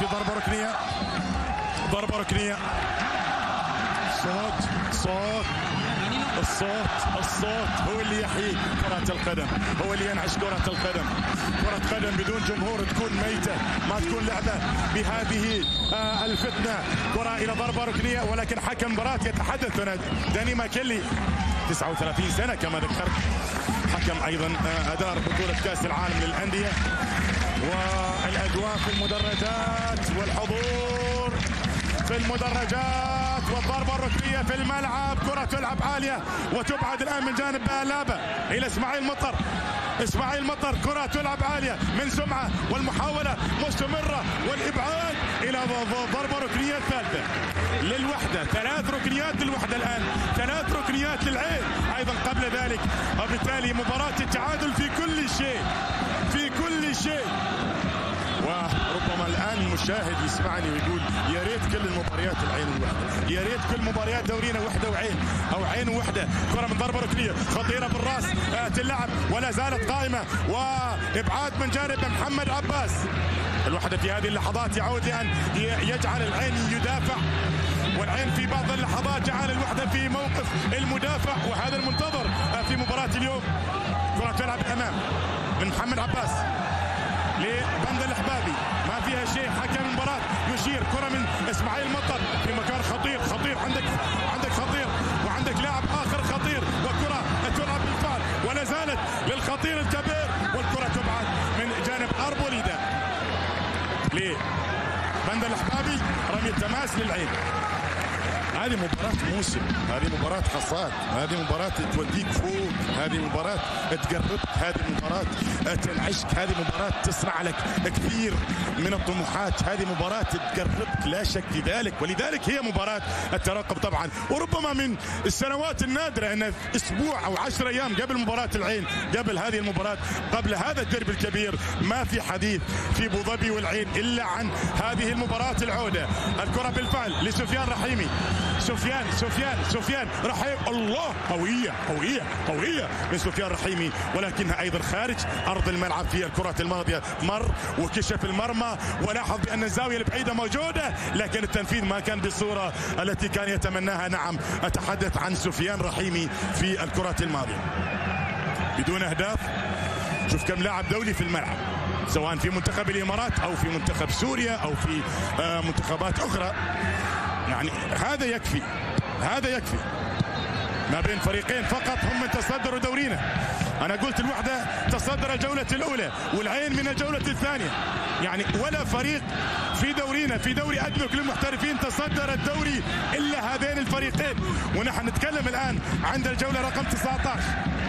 ضربة ركنية. صوت الصوت هو اللي يحيي كرة القدم، هو اللي ينعش كرة القدم. كرة قدم بدون جمهور تكون ميتة، ما تكون لعبة بهذه الفتنة. كرة إلى ضربة ركنية، ولكن حكم مباراة يتحدث هنا داني ماكيلي 39 سنة كما ذكرت، حكم أيضا أدار بطولة كأس العالم للأندية. والأجواء في المدرجات والحضور في المدرجات والضربة الركنية في الملعب. كرة تلعب عالية وتبعد الآن من جانب بلابة إلى إسماعيل مطر. إسماعيل مطر، كرة تلعب عالية من سمعة والمحاولة مستمرة والإبعاد إلى ضربة ركنية ثالثة للوحدة. 3 ركنيات للوحدة الآن، 3 ركنيات للعين أيضا قبل ذلك، وبالتالي مباراة التعادل في كل شيء، في كل شيء. وربما الآن المشاهد يسمعني ويقول يا ريت كل المباريات العين وحده، يا ريت كل مباريات دورينا وحده وعين او عين وحده. كرة من ضربة ركنية خطيرة بالراس تلعب ولا زالت قائمة، وابعاد من جانب محمد عباس. الوحدة في هذه اللحظات يعود لأن يجعل العين يدافع، والعين في بعض اللحظات جعل الوحدة في موقف المدافع، وهذا المنتظر في مباراة اليوم. كرة تلعب الأمام من محمد عباس لبند الحبابي، ما فيها شيء. حكم المباراة يشير. كرة من اسماعيل مطر في مكان خطير. عندك خطير وعندك لاعب آخر خطير، والكرة تلعب بالفعل ولا زالت للخطير الكبير، والكرة تبعد من جانب أربوليدا لبند الحبابي. رمي التماس للعين. هذه مباراة موسم، هذه مباراة حصاد، هذه مباراة توديك فوق، هذه مباراة تقربك، هذه مباراة تنعشك، هذه مباراة تصنع لك كثير من الطموحات، هذه مباراة تقربك لا شك في ذلك. ولذلك هي مباراة الترقب طبعا. وربما من السنوات النادرة أن أسبوع أو 10 أيام قبل مباراة العين، قبل هذه المباراة، قبل هذا الدرب الكبير، ما في حديث في أبو ظبي والعين إلا عن هذه المباراة العودة. الكرة بالفعل لسفيان رحيمي. سفيان رحيم، الله، قوية من سفيان رحيمي، ولكنها أيضا خارج أرض الملعب. في الكرة الماضية مر وكشف المرمى، ولاحظ بأن الزاوية البعيدة موجودة، لكن التنفيذ ما كان بالصورة التي كان يتمناها. نعم، أتحدث عن سفيان رحيمي في الكرة الماضية بدون أهداف. شوف كم لاعب دولي في الملعب، سواء في منتخب الإمارات أو في منتخب سوريا أو في منتخبات أخرى. يعني هذا يكفي ما بين فريقين فقط هم من تصدروا دورينا. أنا قلت الوحدة تصدر الجولة الأولى والعين من الجولة الثانية، يعني ولا فريق في دورينا في دوري أدنك للمحترفين تصدر الدوري إلا هذين الفريقين. ونحن نتكلم الآن عند الجولة رقم 19.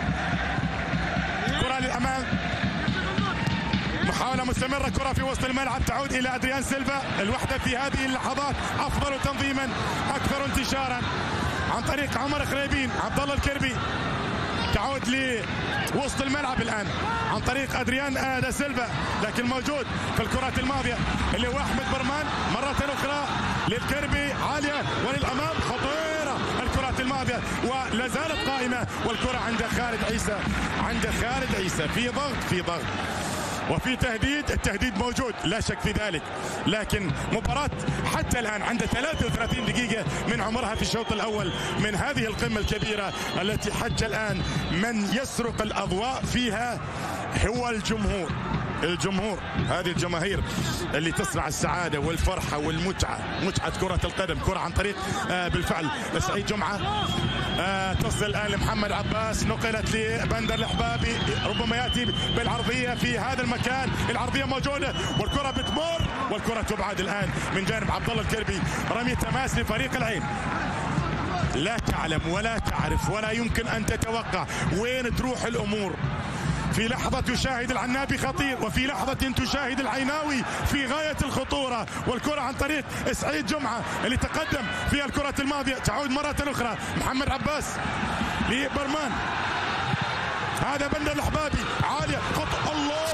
كرة للأمام، محاولة مستمرة، كرة في وسط الملعب تعود إلى أدريان سيلفا. الوحدة في هذه اللحظات أفضل تنظيما، أكثر انتشارا، عن طريق عمر خريبين. عبد الله الكربي تعود لوسط الملعب الآن عن طريق أدريان دا سيلفا، لكن موجود في الكرة الماضية اللي هو أحمد برمان. مرة أخرى للكربي عالية وللأمام، خطيرة الكرة الماضية ولا زالت قائمة، والكرة عند خالد عيسى. في ضغط وفي تهديد. التهديد موجود لا شك في ذلك، لكن مباراة حتى الآن عند 33 دقيقة من عمرها في الشوط الأول من هذه القمة الكبيرة التي حتى الآن من يسرق الأضواء فيها هو الجمهور. هذه الجماهير اللي تصنع السعادة والفرحة والمتعة، متعة كرة القدم. كرة عن طريق بالفعل سعيد جمعة، تصل الآن لمحمد عباس، نقلت لبندر الحبابي، ربما يأتي بالعرضية في هذا المكان. العرضية موجودة والكرة بتمر، والكرة تبعد الآن من جانب عبد الله الكربي. رمي تماس لفريق العين. لا تعلم ولا تعرف ولا يمكن أن تتوقع وين تروح الأمور. في لحظة تشاهد العنابي خطير، وفي لحظة تشاهد العيناوي في غاية الخطورة. والكرة عن طريق سعيد جمعة اللي تقدم في الكرة الماضية، تعود مرة أخرى محمد عباس لبرمان. هذا بندر الحبابي عالية، خط، الله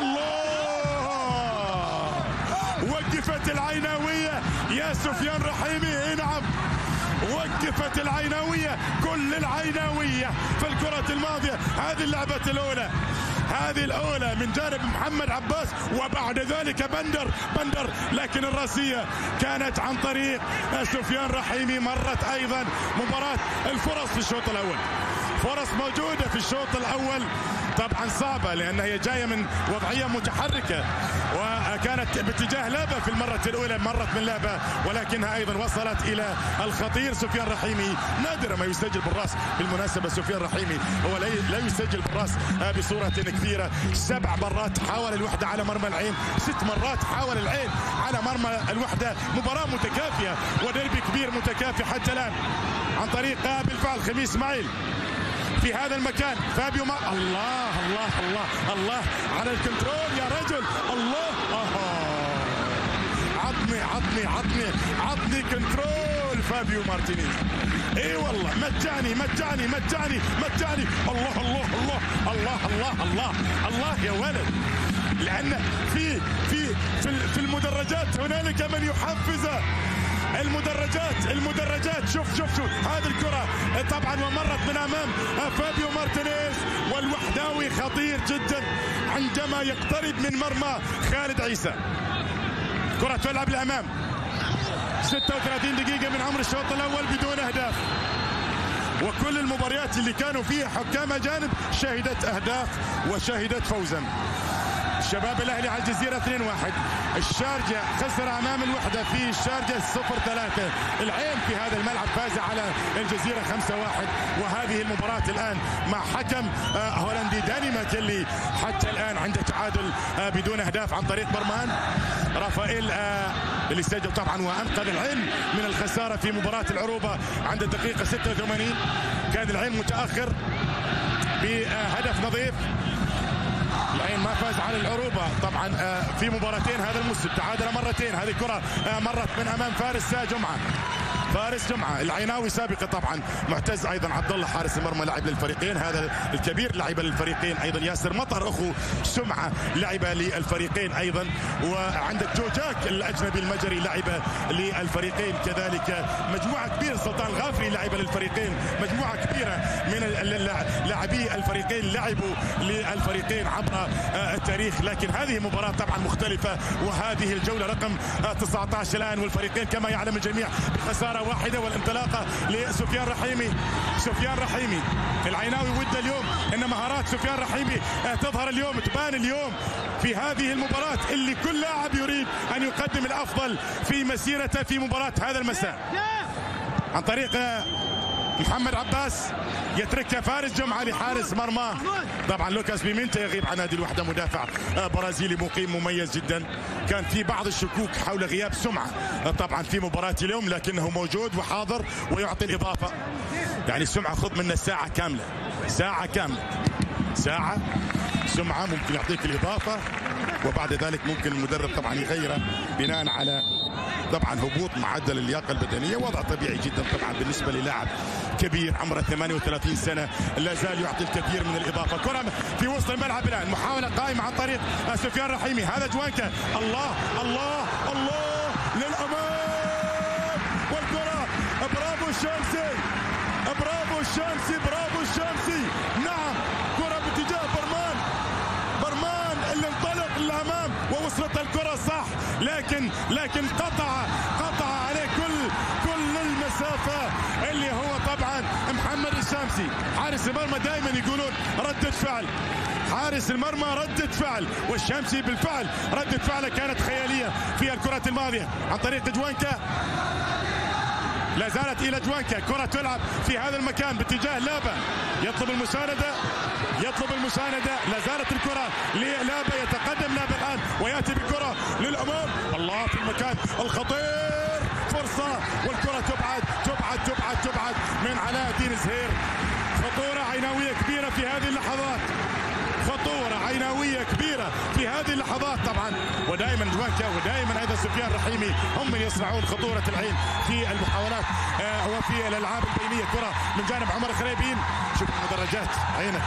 وقفت العيناوية يا سفيان رحيمي. نعم، وقفت العيناوية، كل العيناوية في الكرة الماضية. هذه اللعبة الأولى، هذه الأولى من جانب محمد عباس، وبعد ذلك بندر، لكن الراسية كانت عن طريق سفيان رحيمي. مرت أيضا مباراة الفرص في الشوط الأول، فرص موجودة في الشوط الأول طبعا صعبة لأنها هي جاية من وضعية متحركة، وكانت باتجاه لابا في المرة الأولى، مرت من لابا ولكنها أيضا وصلت إلى الخطير سفيان رحيمي. نادرا ما يسجل بالرأس بالمناسبة سفيان رحيمي، هو لا يسجل بالرأس بصورة كثيرة. 7 مرات حاول الوحدة على مرمى العين، 6 مرات حاول العين على مرمى الوحدة. مباراة متكافئة وديربي كبير متكافئ حتى الآن عن طريق بالفعل خميس اسماعيل في هذا المكان. فابيو الله الله الله الله على الكنترول يا رجل، الله عطني كنترول فابيو مارتينيز. اي والله مجاني الله الله الله الله الله الله الله يا ولد. لان في المدرجات هنالك من يحفزه. المدرجات شوف هذه الكرة طبعا ومرت من امام فابيو مارتينيز، والوحداوي خطير جدا عندما يقترب من مرمى خالد عيسى. كرة تلعب للامام، 36 دقيقة من عمر الشوط الاول بدون اهداف، وكل المباريات اللي كانوا فيها حكام اجانب شهدت اهداف وشهدت فوزا. شباب الاهلي على الجزيره 2-1. الشارجه خسر امام الوحده في الشارجه 0-3. العين في هذا الملعب فاز على الجزيره 5-1. وهذه المباراه الان مع حكم هولندي دانيمارك اللي حتى الان عنده تعادل بدون اهداف عن طريق برمان رافائيل اللي سجل طبعا وانقذ العين من الخساره في مباراه العروبه عند الدقيقه 86. كان العين متاخر بهدف نظيف. العين ما فاز على العروبة طبعا في مباراتين هذا الموسم، تعادل مرتين. هذه الكرة مرت من امام فارس جمعة. العيناوي سابقة طبعا، معتز ايضا عبد الله حارس المرمى لاعب للفريقين، هذا الكبير لعب للفريقين ايضا. ياسر مطر اخو سمعة لعب للفريقين ايضا، وعندك جوجاك الاجنبي المجري لعب للفريقين كذلك. مجموعة كبيرة، سلطان الغافري لعب للفريقين، مجموعة كبيرة من لاعبي الفريقين لعبوا للفريقين عبر التاريخ. لكن هذه مباراة طبعا مختلفة، وهذه الجولة رقم 19 الان، والفريقين كما يعلم الجميع بخسارة واحدة، والانطلاقة لسفيان رحيمي. العيناوي ود اليوم ان مهارات سفيان رحيمي تظهر اليوم، تبان اليوم في هذه المباراة اللي كل لاعب يريد ان يقدم الافضل في مسيرته في مباراة هذا المساء. عن طريق محمد عباس يتركها فارس جمعة لحارس مرمى. طبعا لوكاس بيمينتا يغيب عن هذه الوحدة، مدافع برازيلي مقيم مميز جدا. كان في بعض الشكوك حول غياب سمعة طبعا في مباراة اليوم، لكنه موجود وحاضر ويعطي الإضافة. يعني سمعة خذ منه ساعة كاملة سمعة ممكن يعطيك الإضافة، وبعد ذلك ممكن المدرب طبعا يغيره بناء على طبعا هبوط معدل اللياقه البدنيه. وضع طبيعي جدا طبعا بالنسبه للاعب كبير عمره 38 سنه، لا زال يعطي الكثير من الاضافه. كره في وسط الملعب الان، محاوله قائمه عن طريق سفيان رحيمي. هذا جوانكا، الله الله الله للامام، والكره برافو الشامسي. نعم، كره باتجاه برمان اللي انطلق للامام ووصلت الكره صح، لكن قطع عليه كل المسافه اللي هو طبعا محمد الشامسي. حارس المرمى دائما يقولون ردة فعل، حارس المرمى ردة فعل، والشامسي بالفعل ردة فعله كانت خياليه في الكره الماضيه. عن طريق جوانكا، لا زالت الى جوانكا، كره تلعب في هذا المكان باتجاه لابا، يطلب المساندة. لا زالت الكرة للابا، يتقدم لابا الآن ويأتي بكرة للأمام. الله في المكان الخطير، فرصة، والكرة تبعد من علاء الدين زهير. خطورة عيناوية كبيرة في هذه اللحظات، طبعا. ودائما جوانكا ودائما ايضا سفيان رحيمي هم من يصنعون خطورة العين في المحاولات وفي الالعاب البينية. كرة من جانب عمر خريبين. شوف المدرجات، عينك،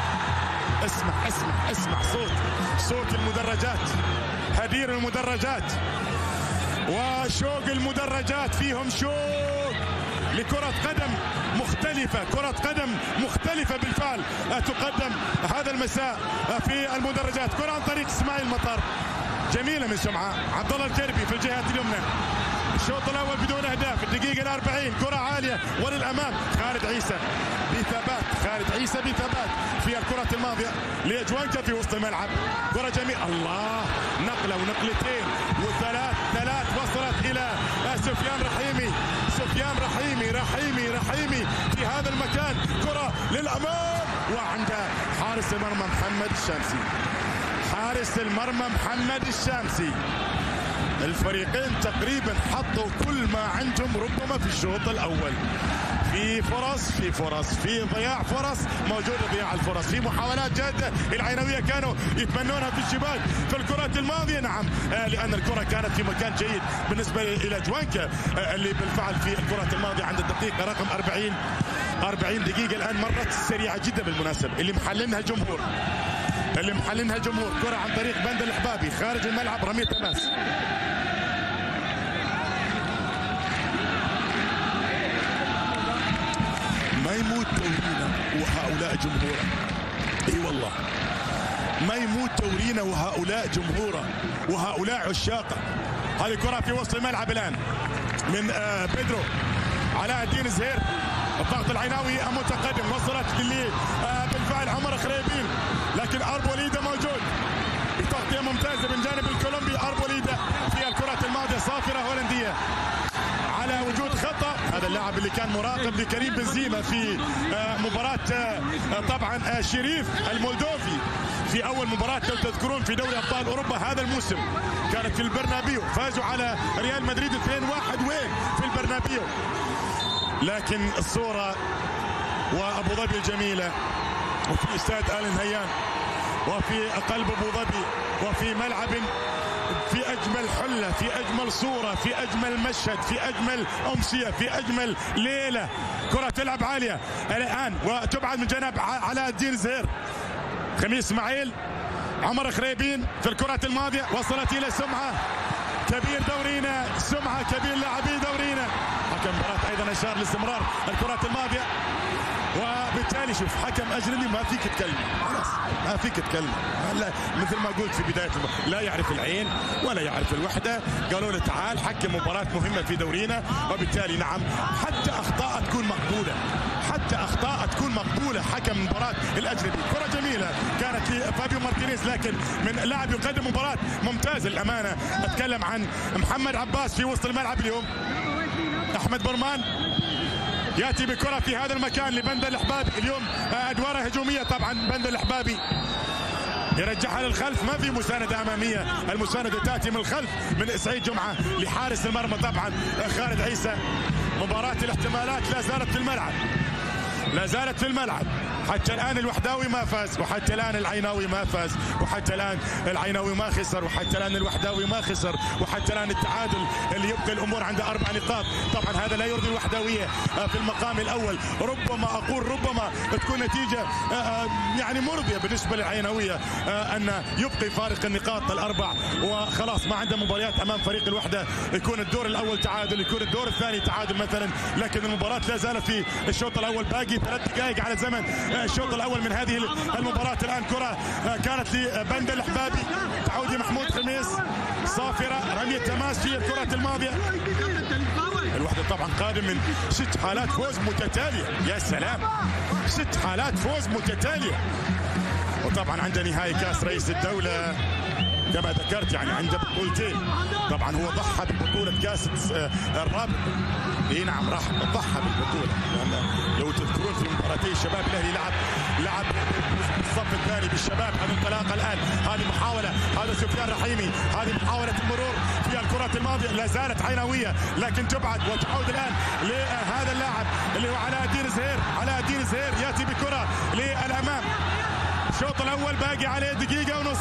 اسمع صوت المدرجات، هدير المدرجات وشوق المدرجات، فيهم شوق لكرة قدم مختلفة، كرة قدم مختلفة بالفعل تقدم هذا المساء في المدرجات. كرة عن طريق اسماعيل مطر جميلة من سمعة، عبد الله الكربي في الجهة اليمنى. الشوط الأول بدون أهداف، الدقيقة 40 كرة عالية وللأمام، خالد عيسى بثبات، خالد عيسى بثبات في الكرة الماضية لجوانكا في وسط الملعب. كرة جميلة، الله، نقلة ونقلتين وثلاث وصلت إلى سفيان رحيمي، سفيان رحيمي في هذا المكان. كرة للأمام وعند حارس المرمى محمد الشامسي، حارس المرمى محمد الشامسي. الفريقين تقريبا حطوا كل ما عندهم ربما في الشوط الأول، في فرص في ضياع فرص، موجودة ضياع الفرص، في محاولات جادة العينوية كانوا يتمنونها في الشباك في الكرات الماضية. نعم، لأن الكرة كانت في مكان جيد بالنسبة إلى جوانكا اللي بالفعل في الكرات الماضية عند الدقيقة رقم 40 دقيقة. الآن مرت سريعة جدا بالمناسبة، اللي محللها جمهور. كرة عن طريق بند الحبابي خارج الملعب، رمية تماس. ما يموت تورينا وهؤلاء جمهوره، اي والله ما يموت تورينا وهؤلاء جمهوره وهؤلاء عشاقه. هذه كرة في وسط الملعب الآن من بيدرو علاء الدين زهير، الضغط العيناوي متقدم، وصلت بالفعل عمر خريبين، لكن أربوليدا موجود، تغطية ممتازة من جانب الكولومبي. أربوليدا في الكرة الماضية، صافرة هولندية على وجود خطأ. هذا اللاعب اللي كان مراقب لكريم بنزيما في مباراة طبعا شريف المولدوفي في أول مباراة لو تذكرون في دوري أبطال أوروبا هذا الموسم، كانت في البرنابيو، فازوا على ريال مدريد 2-1 وين في البرنابيو. لكن الصورة وأبو ظبي الجميلة، وفي استاد آل نهيان، وفي قلب أبو ظبي، وفي ملعب في أجمل حلة، في أجمل صورة، في أجمل مشهد، في أجمل أمسية، في أجمل ليلة. كرة تلعب عالية الآن وتبعد من جانب علاء الدين زهير، خميس إسماعيل، عمر خريبين في الكرة الماضية، وصلت إلى سمعة كبير دورينا، سمعة كبير لاعبي دورينا. حكم المباراة أيضا أشار لاستمرار الكرة الماضية، وبالتالي شوف حكم أجنبي ما فيك تتكلم، خلاص ما فيك تتكلم. مثل ما قلت في بداية لا يعرف العين ولا يعرف الوحدة، قالوا له تعال حكم مباراة مهمة في دورينا، وبالتالي نعم حتى أخطاء تكون مقبولة حكم مباراة الأجنبي. كرة جميلة كانت لفابيو مارتينيز، لكن من لاعب يقدم مباراة ممتازة الأمانة. أتكلم عن محمد عباس في وسط الملعب اليوم. أحمد برمان يأتي بكرة في هذا المكان لبند الحبابي، اليوم أدواره هجومية طبعا. بند الحبابي يرجعها للخلف، ما في مساندة أمامية، المساندة تأتي من الخلف من سعيد جمعة لحارس المرمى طبعا خالد عيسى. مباراة الاحتمالات لا زالت في الملعب، حتى الآن الوحداوي ما فاز، وحتى الآن العيناوي ما فاز، وحتى الآن العيناوي ما خسر، وحتى الآن الوحداوي ما خسر، وحتى الآن التعادل اللي يبقى الأمور عند 4 نقاط. طبعا هذا لا يرضي الوحداوية في المقام الأول. ربما تكون نتيجة يعني مرضية بالنسبة للعيناوية أن يبقي فارق النقاط 4 وخلاص ما عنده مباريات أمام فريق الوحدة، يكون الدور الأول تعادل، يكون الدور الثاني تعادل مثلا. لكن المباراة لا زالت في الشوط الأول، باقي 3 دقائق على زمن الشوط الأول من هذه المباراة. الآن كرة كانت لبند الحبابي، تعود لمحمود خميس، صافرة، رمية تماس في الكرة الماضية. الوحدة طبعا قادم من 6 حالات فوز متتالية، يا سلام، 6 حالات فوز متتالية. وطبعا عنده نهائي كاس رئيس الدولة كما ذكرت، يعني عنده بطولتين. طبعا هو ضحى ببطولة كاس الرابط، اي نعم راح ضحى بالبطولة، لأن لو تذكرون في مباراتي الشباب الأهلي لعب الصف الثاني بالشباب. هذه انطلاقة الآن، هذه محاولة، هذا سفيان رحيمي، هذه محاولة المرور في الكرة الماضية، لا زالت عيناوية لكن تبعد، وتعود الآن لهذا اللاعب اللي هو علاء الدين زهير يأتي بكرة للأمام. الشوط الأول باقي عليه دقيقة ونص،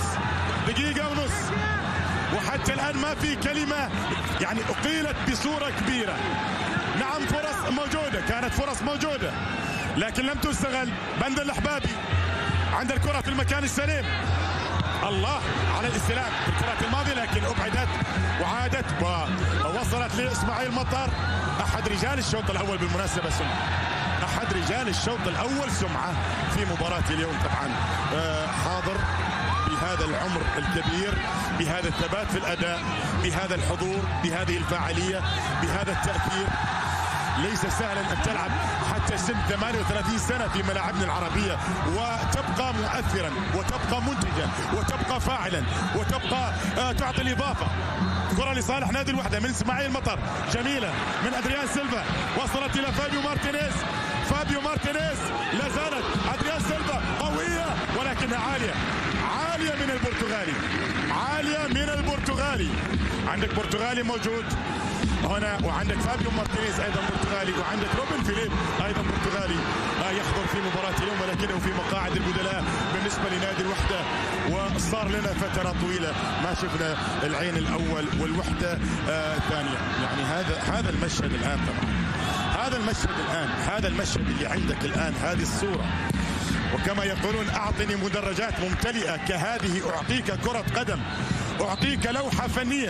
وحتى الآن ما في كلمة، يعني أقيلت بصورة كبيرة. نعم فرص موجودة، كانت فرص موجودة لكن لم تستغل. بند الحبابي عند الكرة في المكان السليم، الله على الاستلام بالكرة الماضية، لكن ابعدت وعادت ووصلت لاسماعيل مطر، احد رجال الشوط الاول بالمناسبة، سمعة احد رجال الشوط الاول سمعة في مباراة اليوم. طبعا حاضر بهذا العمر الكبير، بهذا الثبات في الاداء، بهذا الحضور، بهذه الفاعلية، بهذا التأثير. ليس سهلا ان تلعب حتى سن 38 سنة في ملاعبنا العربية وتبقى مؤثرا وتبقى منتجا وتبقى فاعلا وتبقى تعطي الاضافة. كرة لصالح نادي الوحدة من اسماعيل مطر، جميلة من ادريان سيلفا، وصلت الى فابيو مارتينيز. فابيو مارتينيز لا زالت ادريان سيلفا قوية ولكنها عالية، عالية من البرتغالي، عالية من البرتغالي. عندك برتغالي موجود هنا، وعندك فابيو مارتينيز ايضا برتغالي، وعندك روبن فيليب ايضا برتغالي يحضر في مباراة اليوم، ولكنه في مقاعد البدلاء بالنسبة لنادي الوحدة. وصار لنا فترة طويلة ما شفنا العين الاول والوحدة الثانية. يعني هذا المشهد الان، طبعا هذا المشهد الان، هذا المشهد اللي عندك الان، هذه الصورة. وكما يقولون اعطني مدرجات ممتلئة كهذه اعطيك كرة قدم، اعطيك لوحة فنية.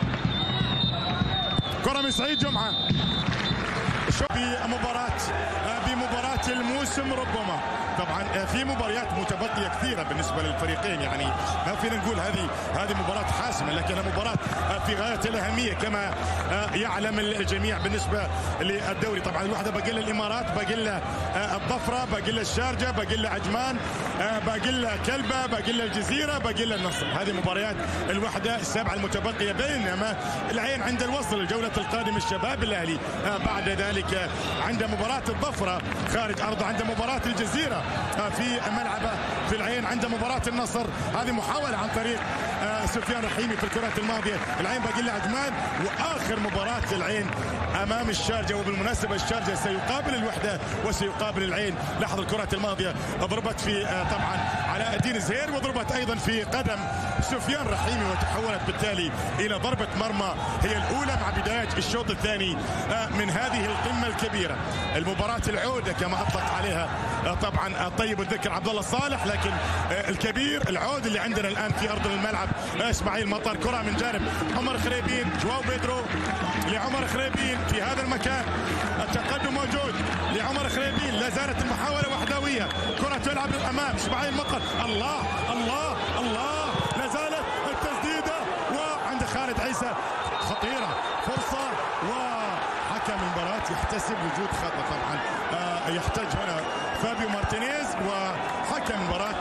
كرة من سعيد جمعة بمباراة الموسم ربما. طبعا في مباريات متبقية كثيرة بالنسبة للفريقين، يعني ما فينا نقول هذه مباراة حاسمة، لكنها مباراة في غاية الأهمية كما يعلم الجميع بالنسبة للدوري. طبعا الوحدة باقي لها الإمارات، باقي لها الظفرة، باقي لها الشارجة، باقي لها عجمان، باقي لها كلبة، باقي لها الجزيرة، باقي لها النصر. هذه مباريات الوحدة السبعة المتبقية، بينما العين عند الوصل الجولة القادمة الشباب الأهلي، بعد ذلك عند مباراة الظفرة خارج أرضه، عند مباراة الجزيرة في ملعبه في العين، عند مباراة النصر. هذه محاولة عن طريق سفيان رحيمي في الكرات الماضية. العين باقي له عجمان، واخر مباراة العين امام الشارجة، وبالمناسبة الشارجة سيقابل الوحدة وسيقابل العين. لاحظ الكرات الماضية ضربت في طبعا علاء الدين الزهير، وضربت ايضا في قدم سفيان رحيمي، وتحولت بالتالي الى ضربة مرمى هي الاولى مع بداية الشوط الثاني من هذه القمة الكبيرة. المباراة العودة كما اطلق عليها طبعا طيب الذكر عبد الله صالح، لكن الكبير العود اللي عندنا الان في ارض الملعب اسماعيل مطر. كرة من جانب عمر خريبين، جواو بيدرو لعمر خريبين في هذا المكان، التقدم موجود لعمر خريبين، لا زالت المحاولة وحدوية. كرة تلعب للامام اسماعيل مطر، الله الله الله، لا زالت التسديدة، وعند خالد عيسى خطيرة، فرصة، وحكم المباراة يحتسب وجود خطأ. طبعا يحتاج هنا فابيو مارتينيز، وحكم مباراة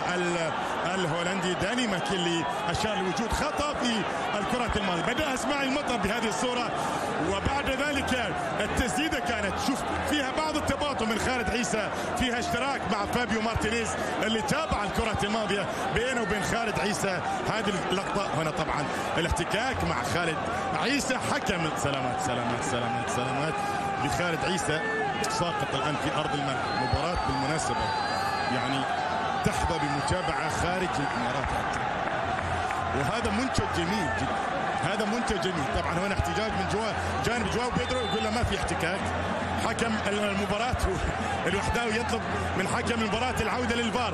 الهولندي داني ماكيلي أشار لوجود خطأ في الكرة الماضية. بدأ اسماعيل مطر بهذه الصورة، وبعد ذلك التسديدة كانت شوف فيها بعض التباطؤ من خالد عيسى، فيها اشتراك مع فابيو مارتينيز اللي تابع الكرة الماضية بينه وبين خالد عيسى. هذه اللقطة هنا طبعا الاحتكاك مع خالد عيسى، حكم سلامات سلامات سلامات سلامات لخالد عيسى، ساقط الآن في أرض الملعب. مباراة بالمناسبة يعني تحظى بمتابعة خارج الإمارات، وهذا منتج جميل جدا، هذا منتج جميل. طبعا هنا احتجاج من جانب جواو بيدرو، يقول له ما في احتكاك. حكم المباراة الوحداوي يطلب من حكم المباراة العودة للفار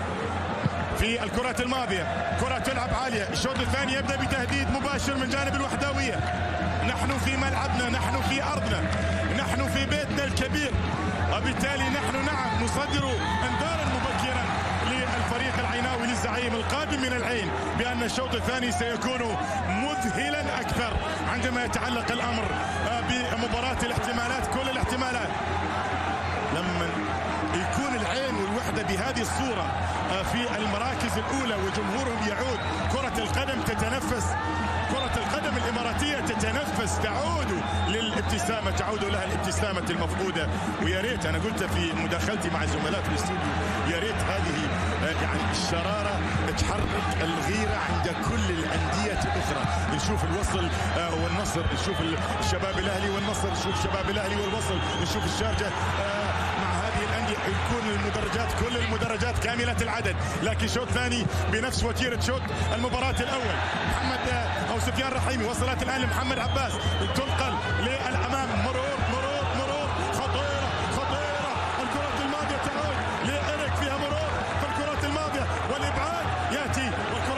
في الكرات الماضية. كرة تلعب عالية، الشوط الثاني يبدأ بتهديد مباشر من جانب الوحداوية. نحن في ملعبنا، نحن في أرضنا، نحن في بيتنا الكبير، وبالتالي نحن نعم نصدر انذارا مبكرا للفريق العيناوي للزعيم القادم من العين بأن الشوط الثاني سيكون مذهلا أكثر عندما يتعلق الأمر بمباراة الاحتمالات، كل الاحتمالات. لما يكون العين والوحدة بهذه الصورة في المراكز الأولى وجمهورهم يعود، كرة القدم تتنفس، كرة القدم الإماراتية تتنفس، تعود للابتسامة، تعود لها الابتسامة المفقودة. ويا ريت، أنا قلت في مداخلتي مع الزملاء في الاستوديو، يا ريت هذه يعني الشرارة تحرك الغيرة عند كل الأندية الأخرى. نشوف الوصل والنصر، نشوف الشباب الأهلي والنصر، نشوف الشباب الأهلي والوصل، نشوف الشارجة مع هذه الأندية، يكون المدرجات كل المدرجات كاملة العدد. لكن شوط ثاني بنفس وتيرة شوط المباراة الأول. محمد أو سفيان رحيمي وصلت الآن لمحمد عباس، تنقل للأمام، مرور مرور مرور، خطيرة خطيرة، الكرة الماضية تعود لإيريك، فيها مرور في الكرة الماضية، والإبعاد يأتي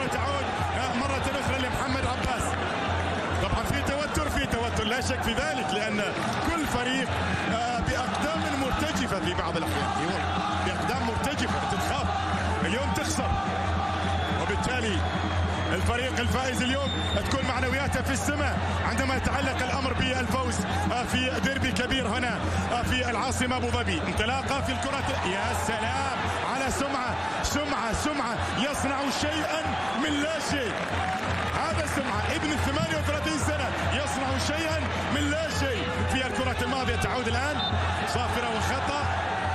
صعوبة لا شك في ذلك، لأن كل فريق بأقدام مرتجفة في بعض الأحيان، بأقدام مرتجفة تتخاف اليوم تخسر، وبالتالي الفريق الفائز اليوم تكون معنوياته في السماء عندما يتعلق الأمر بالفوز في ديربي كبير هنا في العاصمة أبو ظبي. انطلاقة في الكرة، يا سلام على سمعة يصنع شيئا من لا شيء. هذا سمعة ابن 38 سنة يصنع شيئا من لا شيء في الكرة الماضية. تعود الآن صافرة وخطأ.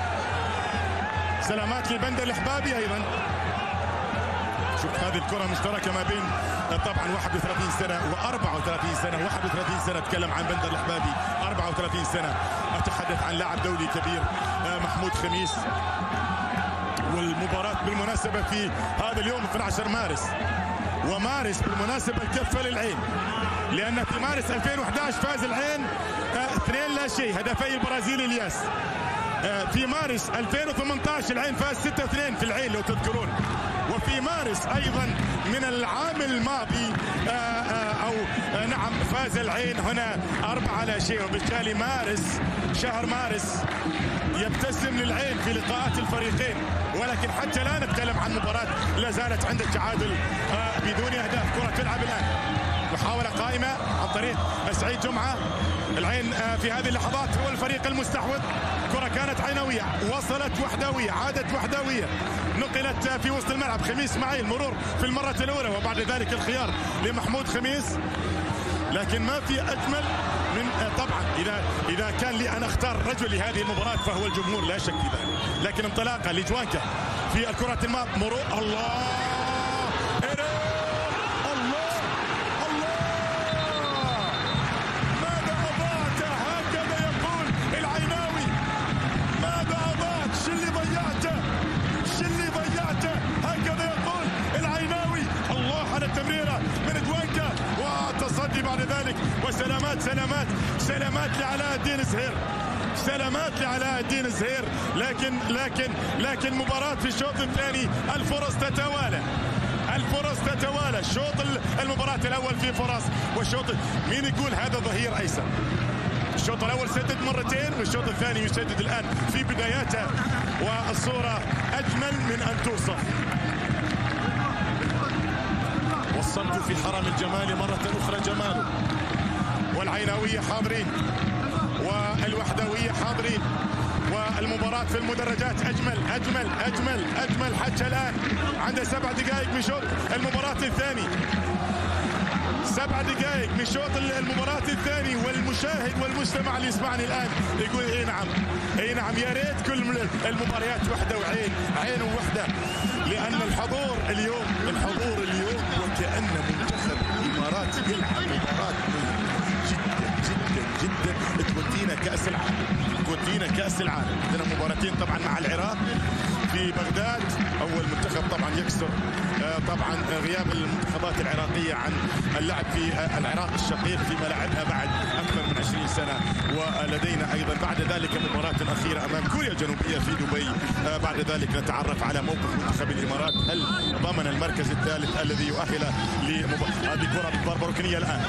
سلامات لبندر الحبابي أيضا. شوف هذه الكرة مشتركة ما بين طبعا 31 سنة و34 سنة. 31 سنة اتكلم عن بندر الحبابي، 34 سنة أتحدث عن لاعب دولي كبير محمود خميس. والمباراة بالمناسبة في هذا اليوم 12 مارس، ومارس بالمناسبة الكفة للعين، لأن في مارس 2011 فاز العين 2 لا شيء، هدفي البرازيلي الياس. في مارس 2018 العين فاز 6-2 في العين لو تذكرون. وفي مارس ايضا من العام الماضي نعم فاز العين هنا 4 لا شيء. وبالتالي مارس، شهر مارس يبتسم للعين في لقاءات الفريقين. ولكن حتى لا نتكلم عن مباراة لا زالت عند التعادل بدون اهداف. كرة تلعب الان، محاولة قائمة عن طريق سعيد جمعة. العين في هذه اللحظات هو الفريق المستحوذ. كرة كانت عينوية، وصلت وحدوية، عادت وحدوية، نقلت في وسط الملعب. خميس اسماعيل مرور في المرة الأولى، وبعد ذلك الخيار لمحمود خميس. لكن ما في أجمل من طبعا إذا كان لي أن أختار رجل لهذه المباراة فهو الجمهور لا شك في ذلك. لكن انطلاقة لجوانكا في الكرة مرور، الله بعد ذلك. وسلامات لعلاء الدين زهير، سلامات لعلاء الدين زهير. لكن مباراة في الشوط الثاني الفرص تتوالى. الشوط المباراة الأول في فرص، والشوط مين يقول هذا ظهير أيسر. الشوط الأول سدد مرتين، والشوط الثاني يسدد الآن في بداياته، والصورة أجمل من أن توصف. والصمت في حرم الجمال مرة أخرى جماله. والعيناوية حاضرين، والوحدوية حاضرين، والمباراة في المدرجات أجمل حتى الآن. عنده 7 دقائق من شوط المباراة الثاني، 7 دقائق من شوط المباراة الثاني. والمشاهد والمستمع اللي يسمعني الآن يقول اي نعم يا ريت كل المباريات وحدة عين وحدة. لأن الحضور اليوم وكأن منتخب الإمارات يلعب مباراة جدا تودينا كأس العالم. عندنا مباراتين طبعا مع العراق في بغداد، أول منتخب طبعا يكسر طبعا غياب المنتخبات العراقية عن اللعب في العراق الشقيق في ملاعبها بعد أكثر من 20 سنة. ولدينا أيضا بعد ذلك مباراة أخيرة أمام كوريا الجنوبية في دبي. بعد ذلك نتعرف على موقف منتخب الإمارات، هل ضمن المركز الثالث الذي يؤهل هذه كرة ضربة ركنية الآن،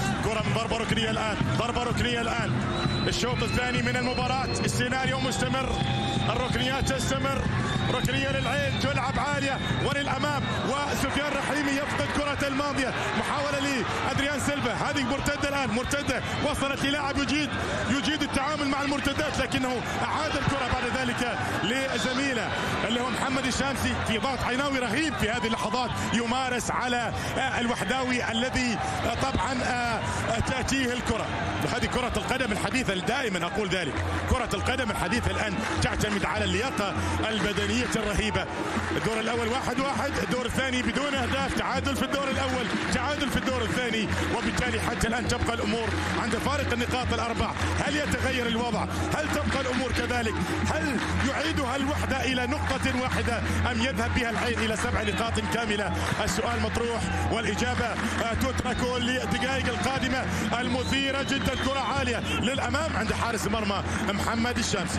ضربة ركنية الآن. الشوط الثاني من المباراة، السيناريو مستمر، الركنيات تستمر. ركنية للعين تلعب عالية وللأمام، وسفيان رحيمي يفقد كرة الماضية. محاولة لأدريان سيلفا، هذه مرتدة الآن، مرتدة وصلت للاعب يجيد التعامل مع المرتدات، لكنه أعاد الكرة بعد ذلك لزميله اللي هو محمد الشامسي في ضغط عيناوي رهيب في هذه اللحظات يمارس على الوحداوي الذي طبعا تأتيه الكرة. وهذه كرة القدم الحديثة، دائما أقول ذلك، كرة القدم الحديثة الآن تعتمد على اللياقة البدنية الرهيبة. الدور الأول 1-1، الدور الثاني بدون أهداف، تعادل في الدور الأول، تعادل في الدور الثاني. وبالتالي حتى الآن تبقى الأمور عند فارق النقاط ال4. هل يتغير الوضع؟ هل تبقى الأمور كذلك؟ هل يعيدها الوحدة إلى نقطة واحدة أم يذهب بها العين إلى 7 نقاط كاملة؟ السؤال مطروح والإجابة تترك للدقائق القادمة المثيرة جدا. كرة عالية للأمام عند حارس المرمى محمد الشامسي،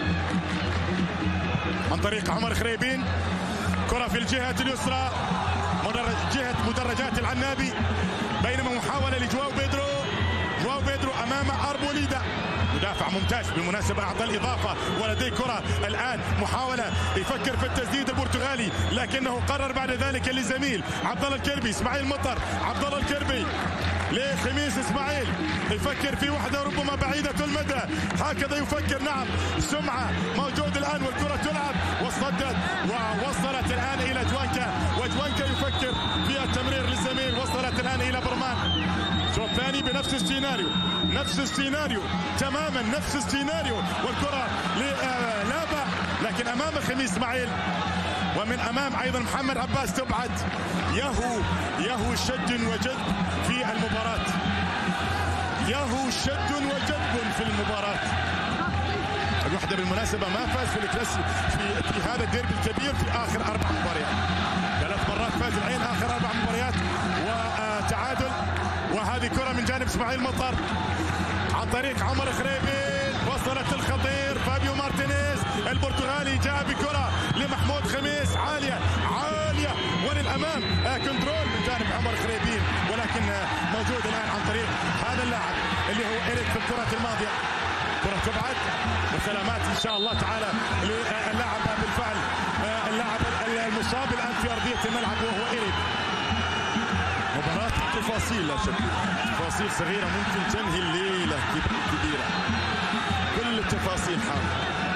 عن طريق عمر خريبين. كرة في الجهة اليسرى جهة مدرجات العنابي، بينما محاولة لجواو بيدرو أمام أربوليدا، مدافع ممتاز بالمناسبة، أعطى الإضافة ولديه كرة الآن، محاولة يفكر في التسديد البرتغالي لكنه قرر بعد ذلك لزميل عبد الله الكربي. اسماعيل مطر، عبد الله الكربي لخميس اسماعيل، يفكر في وحده ربما بعيدة المدى، هكذا يفكر. نعم، سمعة موجود الآن والكرة تلعب وصدت ووصلت الآن إلى جوانكا، وجوانكا يفكر في التمرير للزميل، وصلت الآن إلى برمان. شوط ثاني بنفس السيناريو تماما، نفس السيناريو، والكرة للابا لكن أمام خميس اسماعيل، ومن أمام أيضا محمد عباس تبعد. يهو شد وجذب في المباراة، يهو شد وجذب في المباراة. الوحدة بالمناسبة ما فاز في هذا الديربي الكبير في آخر 4 مباريات، 3 مرات فاز العين آخر 4 مباريات وتعادل. وهذه كرة من جانب اسماعيل مطر عن طريق عمر خريبين، وصلت الخطير فابيو مارتينيز البرتغالي، جاء بكرة لمحمود خميس عالية وللأمام، كنترول من جانب عمر خريبين، ولكن موجود الآن عن طريق هذا اللاعب اللي هو إيريك في الكرة الماضية. كرة تبعد وسلامات إن شاء الله تعالى للاعب بالفعل، اللاعب المصاب الآن في أرضية الملعب وهو إيريك. مباراة تفاصيل، لا شك تفاصيل صغيرة ممكن تنهي الليلة كبيرة. كل التفاصيل حاضرة،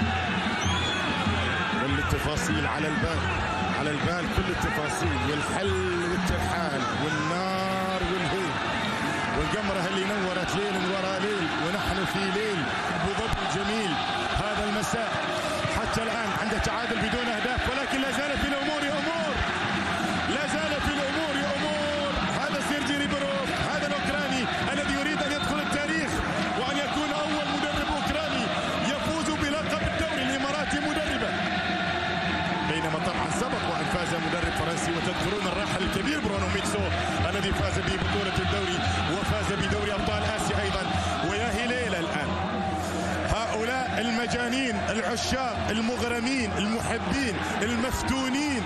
كل التفاصيل على البال كل التفاصيل، والحل والترحال والنار والهيل والقمرة اللي نورت ليل وراء ليل، ونحن في ليل أبو ظبي الجميل هذا المساء. حتى الآن عنده تعادل بدون أهداف، ولكن لا زال في الأمور يا أمور، لا زال في الأمور يا أمور. هذا سيرجي ريبروف، هذا الأوكراني الذي يريد أن يدخل التاريخ وأن يكون أول مدرب أوكراني يفوز بلقب الدوري الإماراتي مدربا، بينما طبعا سبق وأن فاز مدرب فرنسي، وتذكرون الراحل الكبير برونو ميتسو الذي فاز ببطولة الدوري وفاز بدوري أبطال آسيا أيضا. ويا هليلة الآن هؤلاء المجانين العشاق المغرمين المحبين المفتونين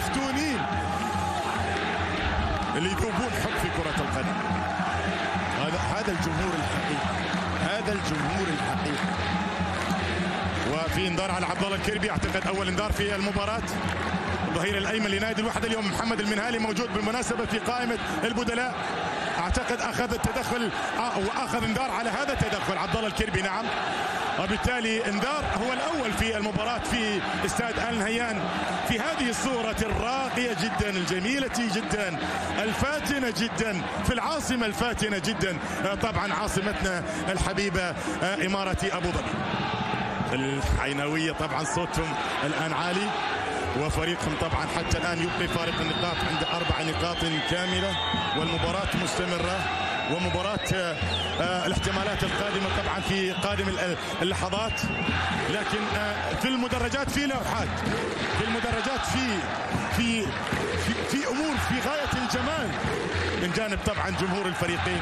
اللي يذوبون حب في كرة القدم، هذا الجمهور الحقيقي. وفي انذار على عبد الله الكربي، اعتقد اول انذار في المباراة. الظهير الايمن لنادي الوحدة اليوم محمد المنهالي موجود بالمناسبة في قائمة البدلاء، اعتقد اخذ التدخل واخذ انذار على هذا التدخل عبد الله الكربي. نعم، وبالتالي انذار هو الاول في المباراة في استاد آل نهيان، في هذه الصورة الراقية جدا، الجميلة جدا، الفاتنة جدا، في العاصمة الفاتنة جدا، طبعا عاصمتنا الحبيبة إمارة أبو ظبي. العيناوية طبعا صوتهم الآن عالي، وفريقهم طبعا حتى الآن يبقي فارق النقاط عند 4 نقاط كاملة، والمباراة مستمرة، ومباراة الاحتمالات القادمة طبعا في قادم اللحظات. لكن في المدرجات في لوحات، في المدرجات في أمور في غاية الجمال من جانب طبعا جمهور الفريقين.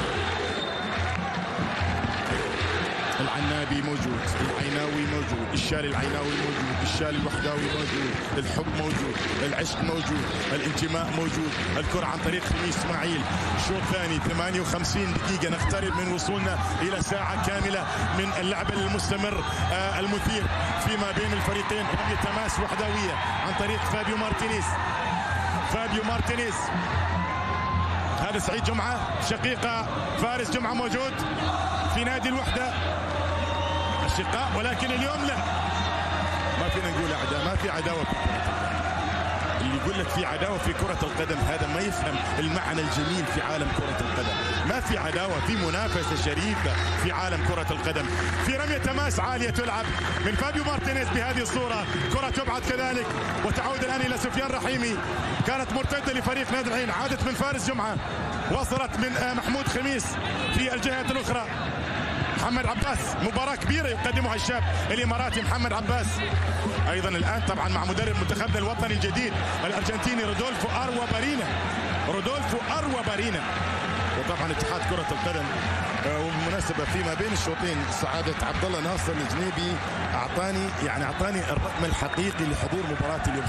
العنابي موجود، العيناوي موجود، الشال العيناوي موجود، الشال الوحداوي موجود، الحب موجود، العشق موجود، الانتماء موجود. الكرة عن طريق خميس اسماعيل، شوط ثاني 58 دقيقة، نقترب من وصولنا إلى ساعة كاملة من اللعب المستمر المثير فيما بين الفريقين. رمية تماس وحداوية عن طريق فابيو مارتينيز. هذا سعيد جمعة شقيقة فارس جمعة موجود في نادي الوحدة، الشقاء، ولكن اليوم لا، ما فينا نقول أعداء، ما في عداوة في كرة القدم. اللي يقول لك في عداوة في كرة القدم هذا ما يفهم المعنى الجميل في عالم كرة القدم. ما في عداوة، في منافسة شريفة في عالم كرة القدم. في رمية تماس عالية تلعب من فابيو مارتينيز بهذه الصورة، كرة تبعد كذلك وتعود الآن إلى سفيان رحيمي، كانت مرتدة لفريق نادي العين، عادت من فارس جمعة، وصلت من محمود خميس في الجهة الأخرى. محمد عباس، مباراة كبيرة يقدمها الشاب الإماراتي محمد عباس، أيضا الآن طبعا مع مدرب منتخبنا الوطني الجديد الأرجنتيني رودولفو أروا بارينا. وطبعا اتحاد كرة القدم وبالمناسبة فيما بين الشوطين سعادة عبد الله ناصر الجنيبي أعطاني الرقم الحقيقي لحضور مباراة اليوم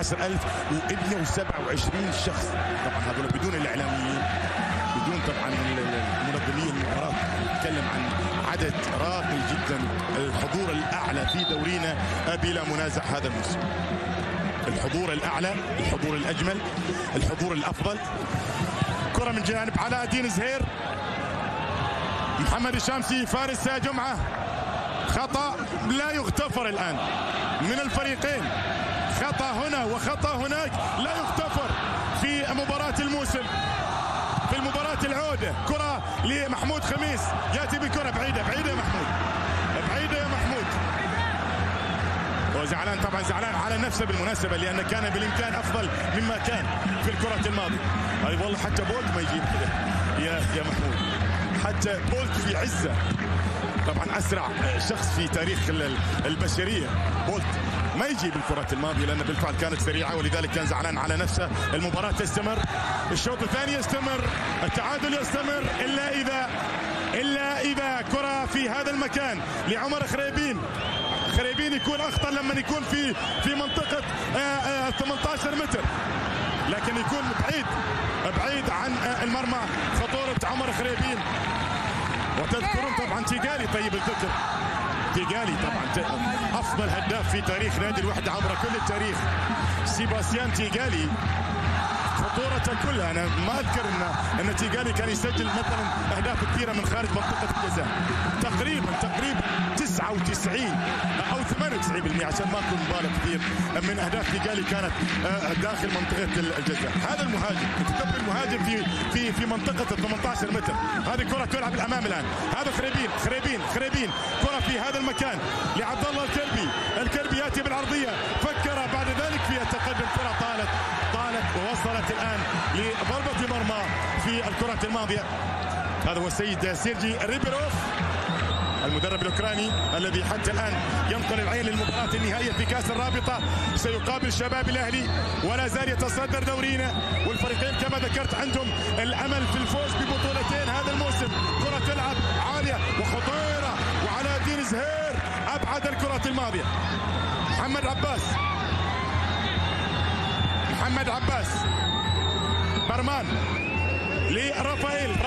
15127 شخص. طبعا هذول بدون الإعلاميين، بدون طبعا منظمي المباراة. نتكلم عن عدد راقي جدا، الحضور الأعلى في دورينا بلا منازع هذا الموسم. الحضور الأعلى، الحضور الأجمل، الحضور الأفضل. كرة من جانب علاء الدين زهير، محمد الشامسي فارس جمعة، خطأ لا يغتفر الآن من الفريقين، خطأ هنا وخطأ هناك لا يغتفر في مباراة الموسم. في المباراة العودة كرة لمحمود خميس، يأتي بكرة بعيدة بعيدة يا محمود، بعيدة يا محمود. وزعلان طبعا، زعلان على نفسه بالمناسبة، لأن كان بالإمكان أفضل مما كان في الكرة الماضية. أي والله حتى بولت ما يجيب كده يا محمود، حتى بولت في عزة. طبعا أسرع شخص في تاريخ البشرية بولت ما يجيب الكرة الماضية، لأن بالفعل كانت سريعة، ولذلك كان زعلان على نفسه. المباراة تستمر، الشوط الثاني يستمر، التعادل يستمر، إلا إذا كرة في هذا المكان لعمر خريبين. خريبين يكون أخطر لما يكون في منطقة 18 متر، لكن يكون بعيد عن المرمى. خطورة عمر خريبين. وتذكرون طبعا تيغالي، طيب الذكر تيغالي طبعا أفضل هداف في تاريخ نادي الوحدة عبر كل التاريخ، سيباستيان تيغالي. خطورته كلها، أنا ما أذكر أن تيغالي كان يسجل مثلا أهداف كثيرة من خارج منطقة الجزاء. تقريبا 99 أو 98% عشان ما أكون مبالغ كثير من أهداف تيغالي كانت داخل منطقة الجزاء. هذا المهاجم، تتبع المهاجم في منطقة 18 متر. هذه كرة تلعب الأمام الآن، هذا خريبين كرة في هذا المكان لعبد الله الكربي يأتي بالعرضية، فكر بعد ذلك في التقدم. كرة طالت ووصلت الآن لضربة مرمى في الكرة الماضية. هذا هو السيد سيرجي ريبيروف المدرب الأوكراني الذي حتى الآن ينقل العين للمباراة النهائية في كأس الرابطة. سيقابل شباب الأهلي ولا زال يتصدر دورينا، والفريقين كما ذكرت عندهم الأمل في الفوز ببطولتين هذا الموسم. كرة تلعب عالية وخطيرة، وعلاء الدين زهير أبعد الكرة الماضية. محمد عباس برمان لرافائيل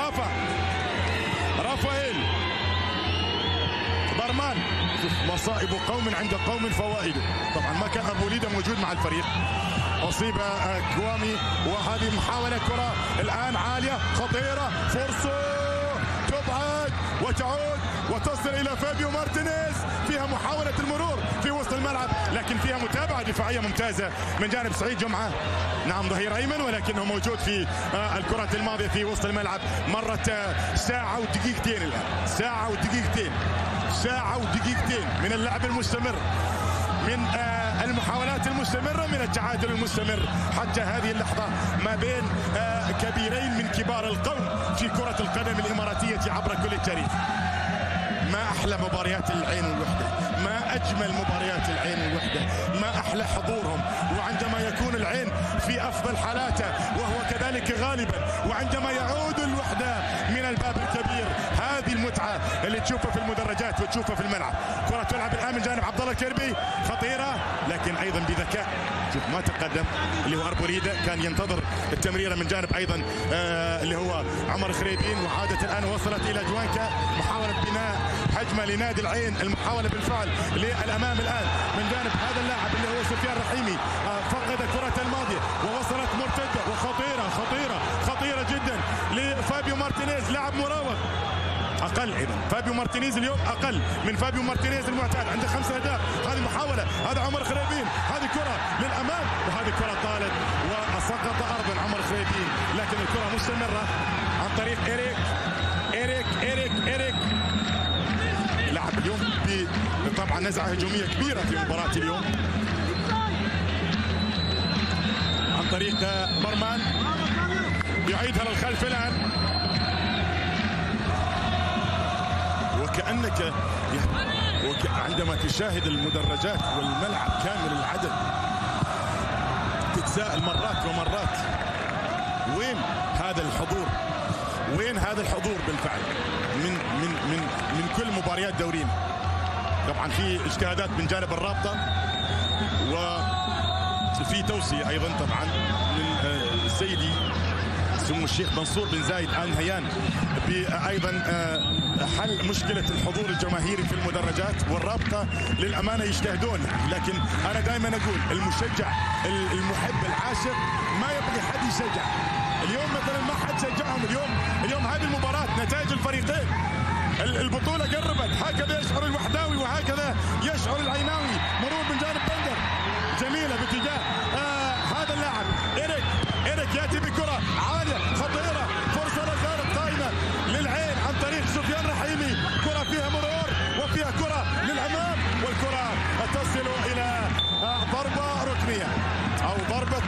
برمان. شوف مصائب قوم عند قوم فوائد. طبعا ما كان أبوليدا موجود مع الفريق، أصيب كوامي. وهذه محاولة كرة الآن عالية خطيرة، فرصة تبعد وتعود وتصل إلى فابيو مارتينيز. فيها محاولة المرور في وسط الملعب، لكن فيها متابعة دفاعية ممتازة من جانب سعيد جمعة. نعم ظهير أيمن، ولكنه موجود في الكرة الماضية في وسط الملعب. مرت ساعة ودقيقتين الآن، ساعة ودقيقتين من اللعب المستمر، من المحاولات المستمرة، من التعادل المستمر حتى هذه اللحظة ما بين كبيرين من كبار القوم في كرة القدم الإماراتية عبر كل التاريخ. ما أحلى مباريات العين والوحدة، ما أجمل مباريات العين والوحدة، ما أحلى حضورهم، وعندما يكون العين في أفضل حالاته وهو كذلك غالبا، وعندما يعود الوحدة من الباب الكبير. هذه المتعة اللي تشوفها في المدرجات وتشوفها في الملعب. كرة تلعب الآن من جانب عبد الله الكربي، خطيرة لكن أيضا بذكاء. شوف ما تقدم اللي هو أربوريدا، كان ينتظر التمريرة من جانب أيضا اللي هو عمر خريبين، وعادت الآن وصلت إلى جوانكا. محاولة بناء هجمة لنادي العين، المحاولة بالفعل للأمام الآن من جانب هذا اللاعب اللي هو سفيان رحيمي. فقد كرة الماضية ووصلت مرتدة وخطيرة جدا لفابيو مارتينيز، لاعب مراوغ. أقل إذا فابيو مارتينيز اليوم أقل من فابيو مارتينيز المعتاد، عنده 5 أهداف. هذه محاولة، هذا عمر خريبين، هذه كرة للأمام، وهذه كرة طالت وسقط أرضا عمر خريبين، لكن الكرة مستمرة عن طريق إيريك لعب اليوم طبعا نزعة هجومية كبيرة في مباراة اليوم عن طريق برمان، يعيدها للخلف الآن. وكأنك عندما تشاهد المدرجات والملعب كامل العدد تتساءل مرات ومرات وين هذا الحضور؟ وين هذا الحضور بالفعل من كل مباريات دورينا. طبعا في اجتهادات من جانب الرابطه وفي توصيه ايضا طبعا من سيدي سمو الشيخ منصور بن زايد آل نهيان بأيضا حل مشكلة الحضور الجماهيري في المدرجات، والرابطة للأمانة يجتهدون. لكن أنا دائما أقول المشجع المحب العاشق ما يبغي حد يشجع. اليوم مثلا ما حد شجعهم. اليوم هذه المباراة نتائج الفريقين، البطولة قربت، هكذا يشعر الوحداوي وهكذا يشعر العيناوي. مرور من جانب بندر جميلة باتجاه هذا اللاعب إيريك يأتي بكرة عالية خطيرة، فرصة للخارج قائمة للعين عن طريق سفيان رحيمي، كرة فيها مرور وفيها كرة للأمام، والكرة تصل إلى ضربة ركنية أو ضربة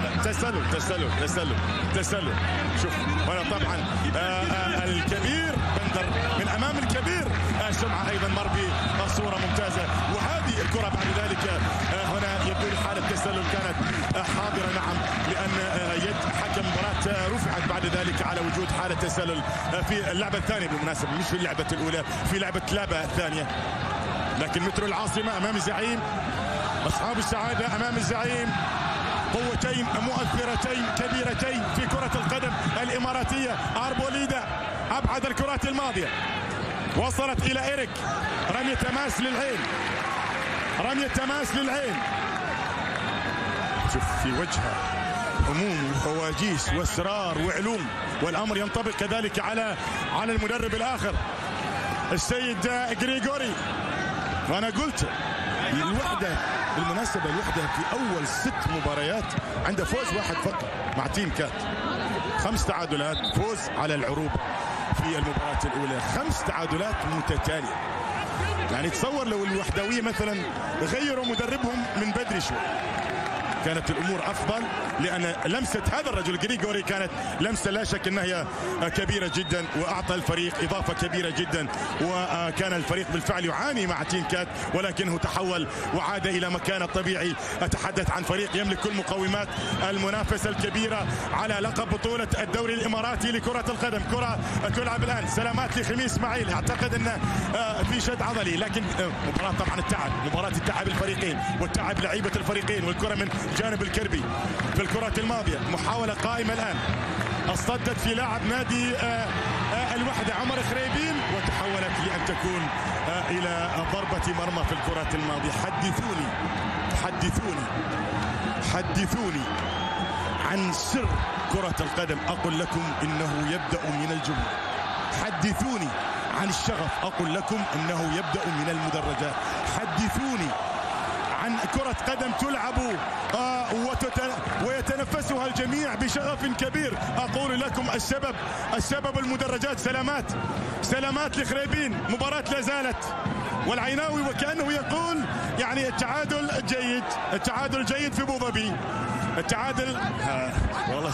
تسلل. شوف هنا طبعا الكبير بندر من أمام الكبير سمعة أيضا مر بصورة ممتازة، وهذه الكرة بعد ذلك هنا يبدو حالة تسلل كانت حاضرة. نعم، لأن يد حكم المباراة رفعت بعد ذلك على وجود حالة تسلل في اللعبة الثانية بالمناسبة، مش في اللعبة الأولى، في لعبة لابا الثانية. لكن مترو العاصمة أمام الزعيم، أصحاب السعادة أمام الزعيم، قوتين مؤثرتين كبيرتين في كرة القدم الإماراتية. أربوليدا أبعد الكرات الماضية، وصلت إلى إيريك، رمية تماس للعين. شوف في وجهه هموم وهواجيس واسرار وعلوم، والامر ينطبق كذلك على المدرب الاخر السيد غريغوري. وانا قلت الوحده بالمناسبه، الوحده في اول 6 مباريات عنده فوز واحد فقط مع تيم كات، 5 تعادلات، فوز على العروبه في المباراه الاولى، 5 تعادلات متتاليه. يعني تصور لو الوحدويه مثلا غيروا مدربهم من بدري شوي كانت الامور افضل، لان لمسه هذا الرجل غريغوري كانت لمسه لا شك انها هي كبيره جدا، واعطى الفريق اضافه كبيره جدا، وكان الفريق بالفعل يعاني مع تيم كات، ولكنه تحول وعاد الى مكانه الطبيعي. اتحدث عن فريق يملك كل مقومات المنافسه الكبيره على لقب بطوله الدوري الاماراتي لكره القدم. كره تلعب الان، سلامات لخميس اسماعيل، اعتقد انه في شد عضلي، لكن مباراه طبعا مباراه التعب الفريقين والتعب لعيبه الفريقين، والكره من جانب الكربي في الكرة الماضية. محاولة قائمة الآن، اصطدت في لاعب نادي الوحدة عمر خريبين، وتحولت لأن تكون إلى ضربة مرمى في الكرة الماضية. حدثوني عن سر كرة القدم، أقول لكم إنه يبدأ من الجمهور. حدثوني عن الشغف، أقول لكم إنه يبدأ من المدرجات. حدثوني عن كرة قدم تلعب ويتنفسها الجميع بشغف كبير، أقول لكم السبب المدرجات. سلامات لخريبين، مباراة لا زالت، والعيناوي وكأنه يقول يعني التعادل جيد في ابو ظبي. التعادل والله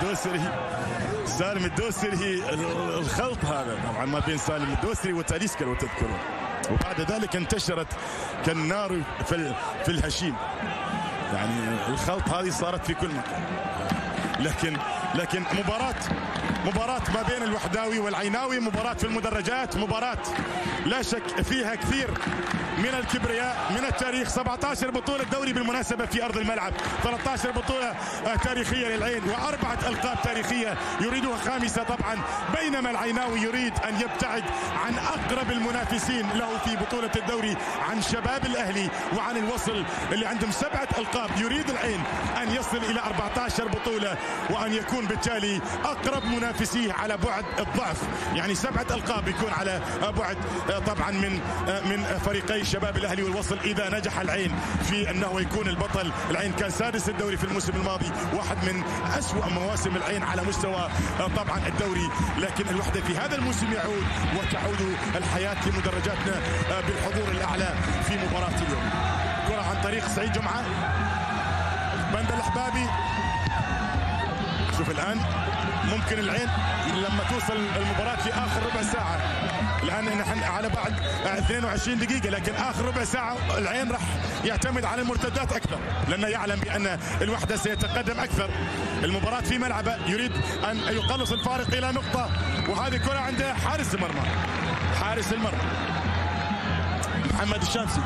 سالم الدوسري الخلط هذا طبعا ما بين سالم الدوسري وتاليسكا لو تذكرون، وبعد ذلك انتشرت كالنار في الهشيم. يعني الخلط هذه صارت في كل مكان. لكن مباراة ما بين الوحداوي والعيناوي، مباراة في المدرجات، مباراة لا شك فيها كثير من الكبرياء من التاريخ. 17 بطولة دوري بالمناسبة في أرض الملعب، 13 بطولة تاريخية للعين، و4 ألقاب تاريخية يريدها 5 طبعا، بينما العيناوي يريد أن يبتعد عن أقرب المنافسين له في بطولة الدوري، عن شباب الأهلي وعن الوصل اللي عندهم 7 ألقاب. يريد العين أن يصل إلى 14 بطولة، وأن يكون بالتالي أقرب منافسيه على بعد الضعف، يعني 7 ألقاب يكون على بعد طبعا من فريقي شباب الأهلي والوصل. إذا نجح العين في أنه يكون البطل، العين كان سادس الدوري في الموسم الماضي، واحد من أسوأ مواسم العين على مستوى طبعا الدوري، لكن الوحدة في هذا الموسم يعود وتعود الحياة لمدرجاتنا بالحضور الأعلى في مباراة اليوم. كرة عن طريق سعيد جمعة، بند الأحبابي. شوف الآن ممكن العين لما توصل المباراة في آخر ربع ساعة، الآن نحن على بعد 22 دقيقة، لكن آخر ربع ساعة العين راح يعتمد على المرتدات أكثر، لأنه يعلم بأن الوحدة سيتقدم أكثر. المباراة في ملعبه، يريد أن يقلص الفارق إلى نقطة، وهذه كرة عند حارس المرمى، حارس المرمى محمد الشامسي.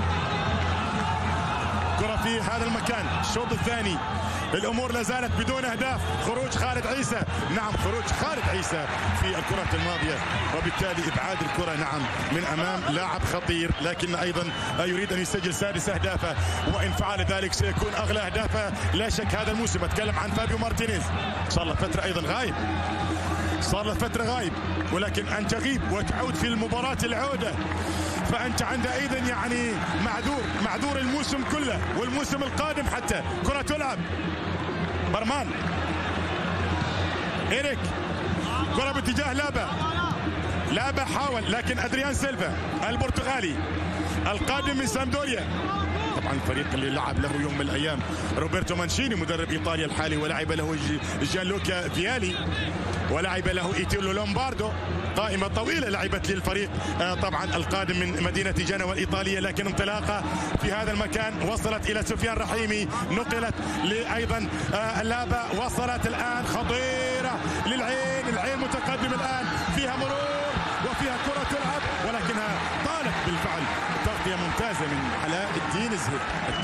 كرة في هذا المكان. الشوط الثاني الأمور لا زالت بدون أهداف. خروج خالد عيسى، نعم خروج خالد عيسى في الكرة الماضية، وبالتالي إبعاد الكرة نعم من أمام لاعب خطير، لكن أيضا يريد أن يسجل سادس أهدافه، وإن فعل ذلك سيكون أغلى أهدافه لا شك هذا الموسم. أتكلم عن فابيو مارتينيز، صار له فترة أيضا غايب، صار له فترة غايب، ولكن أن تغيب وتعود في المباراة العودة فأنت عند أيضا يعني معذور الموسم كله والموسم القادم حتى. كرة تلعب برمان إيريك، كرة باتجاه لابا حاول، لكن أدريان سيلفا البرتغالي القادم من سامدوريا، طبعا الفريق اللي لعب له يوم من الايام روبرتو مانشيني مدرب ايطاليا الحالي، ولعب له جانلوكا فيالي، ولعب له ايتيلو لومباردو. قائمة طويلة لعبت للفريق طبعا القادم من مدينة جنوة الإيطالية، لكن انطلاقة في هذا المكان وصلت إلى سفيان رحيمي، نقلت لأيضا لابا، وصلت الآن خطيرة للعين. العين متقدم الآن، فيها مرور وفيها كرة تلعب، ولكنها طالت بالفعل. تغطية ممتازة من علاء الدين الزهير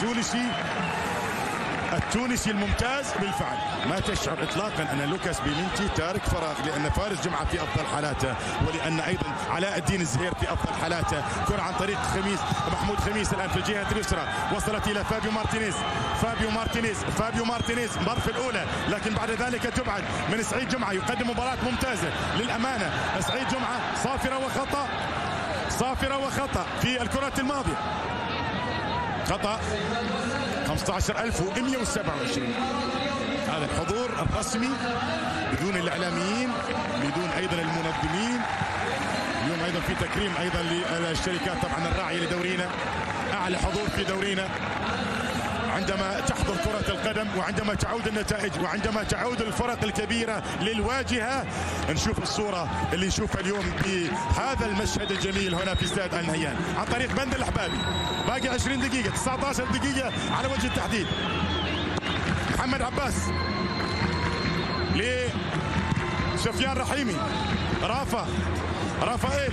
التونسي الممتاز بالفعل. ما تشعر اطلاقا ان لوكاس بيمنتي تارك فراغ، لان فارس جمعه في افضل حالاته، ولان ايضا علاء الدين الزهير في افضل حالاته. كره عن طريق محمود خميس الان في الجهه اليسرى، وصلت الى فابيو مارتينيز مر في الاولى، لكن بعد ذلك تبعد من سعيد جمعه. يقدم مباراه ممتازه للامانه سعيد جمعه. صافره وخطا في الكره الماضيه، خطأ 15127. هذا الحضور الرسمي بدون الإعلاميين، بدون أيضا المنظمين. اليوم أيضا في تكريم أيضا للشركات طبعا الراعية لدورينا، أعلى حضور في دورينا عندما تحضر كرة القدم، وعندما تعود النتائج، وعندما تعود الفرق الكبيرة للواجهة. نشوف الصورة اللي نشوفها اليوم بهذا المشهد الجميل هنا في استاد النهيان عن طريق بند الحبابي. باقي 20 دقيقة، 19 دقيقة على وجه التحديد. محمد عباس لسفيان رحيمي، رافائيل،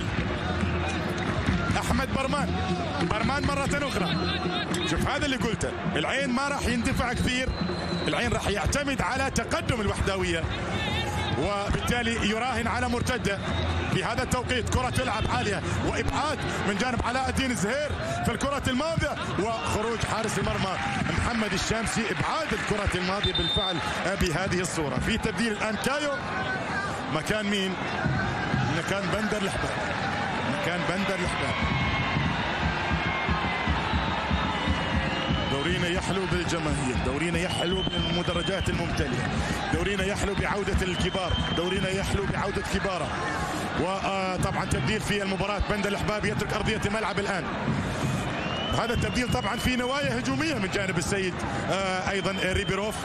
أحمد برمان مرة أخرى. شوف هذا اللي قلته، العين ما راح يندفع كثير، العين راح يعتمد على تقدم الوحداوية، وبالتالي يراهن على مرتدة في هذا التوقيت. كرة تلعب عالية، وإبعاد من جانب علاء الدين الزهير في الكرة الماضية، وخروج حارس المرمى محمد الشامسي. إبعاد الكرة الماضية بالفعل بهذه الصورة. في تبديل الآن كايو مكان مين؟ مكان بندر الحباب. دورينا يحلو بالجماهير، دورينا يحلو بالمدرجات الممتلئة، دورينا يحلو بعودة الكبار، دورينا يحلو بعودة كبارة. وطبعا تبديل في المباراة، بندر الحباب يترك أرضية الملعب الآن. هذا التبديل طبعا في نوايا هجومية من جانب السيد أيضا ريبيروف،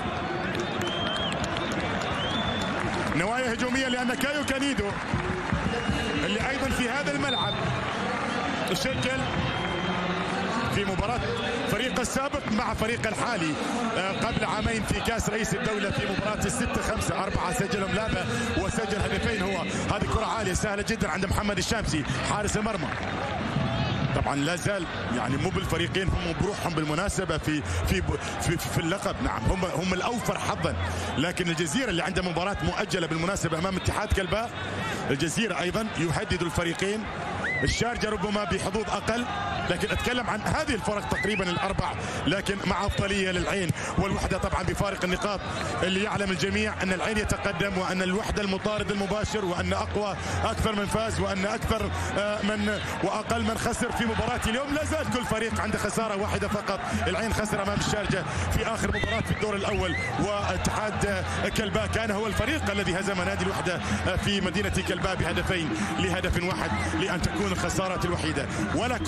نوايا هجومية، لأن كايو كانيدو اللي أيضا في هذا الملعب شكل في مباراة فريق السابق مع فريق الحالي قبل عامين في كاس رئيس الدولة، في مباراة 6-5 4 سجلهم لابا وسجل هدفين هو. هذه كرة عالية سهلة جدا عند محمد الشامسي حارس المرمى. طبعا لا زال يعني مو بالفريقين هم بروحهم بالمناسبة في اللقب، نعم هم الأوفر حظا، لكن الجزيرة اللي عنده مباراة مؤجلة بالمناسبة أمام اتحاد كلباء، الجزيرة أيضا يهدد الفريقين. الشارجة ربما بحظوظ أقل، لكن أتكلم عن هذه الفرق تقريبا الأربع، لكن مع أفضلية للعين والوحدة طبعا بفارق النقاط اللي يعلم الجميع أن العين يتقدم، وأن الوحدة المطارد المباشر، وأن أقوى أكثر من فاز، وأن أكثر من وأقل من خسر في مباراة اليوم. لا زال كل فريق عنده خسارة واحدة فقط. العين خسر أمام الشارجة في آخر مباراة في الدور الأول، واتحاد كلباء كان هو الفريق الذي هزم نادي الوحدة في مدينة كلباء بهدفين لهدف واحد، لأن تكون الخسارة الوحيدة. ولا كرة عالية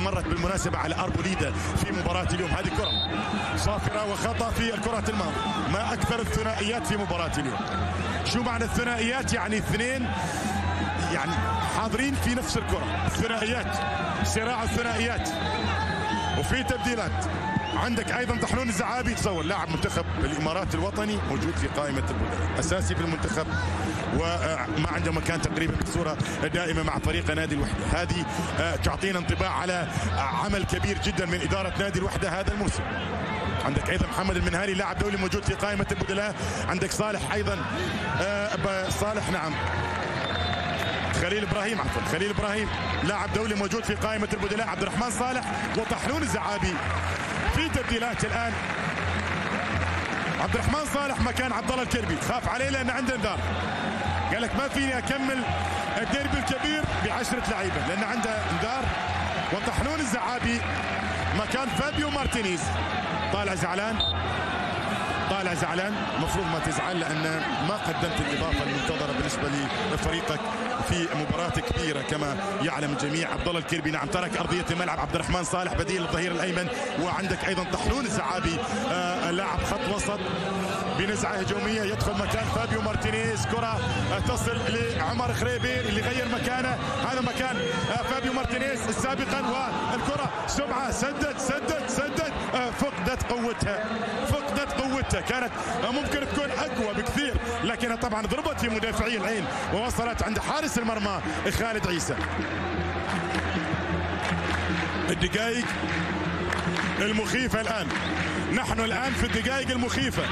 مرت بالمناسبة على أربوليدا في مباراة اليوم. هذه كرة صافرة وخطأ في الكرة الماضية. ما أكثر الثنائيات في مباراة اليوم. شو معنى الثنائيات؟ يعني اثنين يعني حاضرين في نفس الكرة. ثنائيات، صراع الثنائيات وفي تبديلات. عندك ايضا طحنون الزعابي، تصور لاعب منتخب الامارات الوطني موجود في قائمه البدلاء، اساسي في المنتخب وما عنده مكان تقريبا بصوره دائمه مع فريق نادي الوحده. هذه تعطينا انطباع على عمل كبير جدا من اداره نادي الوحده هذا الموسم. عندك ايضا محمد المنهالي لاعب دولي موجود في قائمه البدلاء. عندك صالح ايضا صالح نعم خليل ابراهيم عفوا خليل ابراهيم لاعب دولي موجود في قائمه البدلاء. عبد الرحمن صالح وطحنون الزعابي في تبديلات الان. عبد الرحمن صالح مكان عبد الله الكربي، خاف عليه لان عنده انذار، قال لك ما فيني اكمل الديربي الكبير ب10 لعيبه لان عنده انذار. وطحنون الزعابي مكان فابيو مارتينيز. طالع زعلان، طالع زعلان، المفروض ما تزعل لان ما قدمت الاضافه المنتظره بالنسبه لفريقك في مباراه كبيره كما يعلم الجميع. عبد الله الكربي نعم ترك ارضيه الملعب. عبد الرحمن صالح بديل الظهير الايمن. وعندك ايضا طحنون الزعابي لاعب خط وسط بنزعه هجوميه يدخل مكان فابيو مارتينيز. كره تصل لعمر خريبير اللي غير مكانه. هذا مكان فابيو مارتينيز سابقا والكره سمعه سدد فقدت قوتها، فقدت قوتها. كانت ممكن تكون اقوى بكثير لكنها طبعا ضربت في مدافعي العين ووصلت عند حارس المرمى خالد عيسى. الدقائق المخيفه الان، نحن الان في الدقائق المخيفه.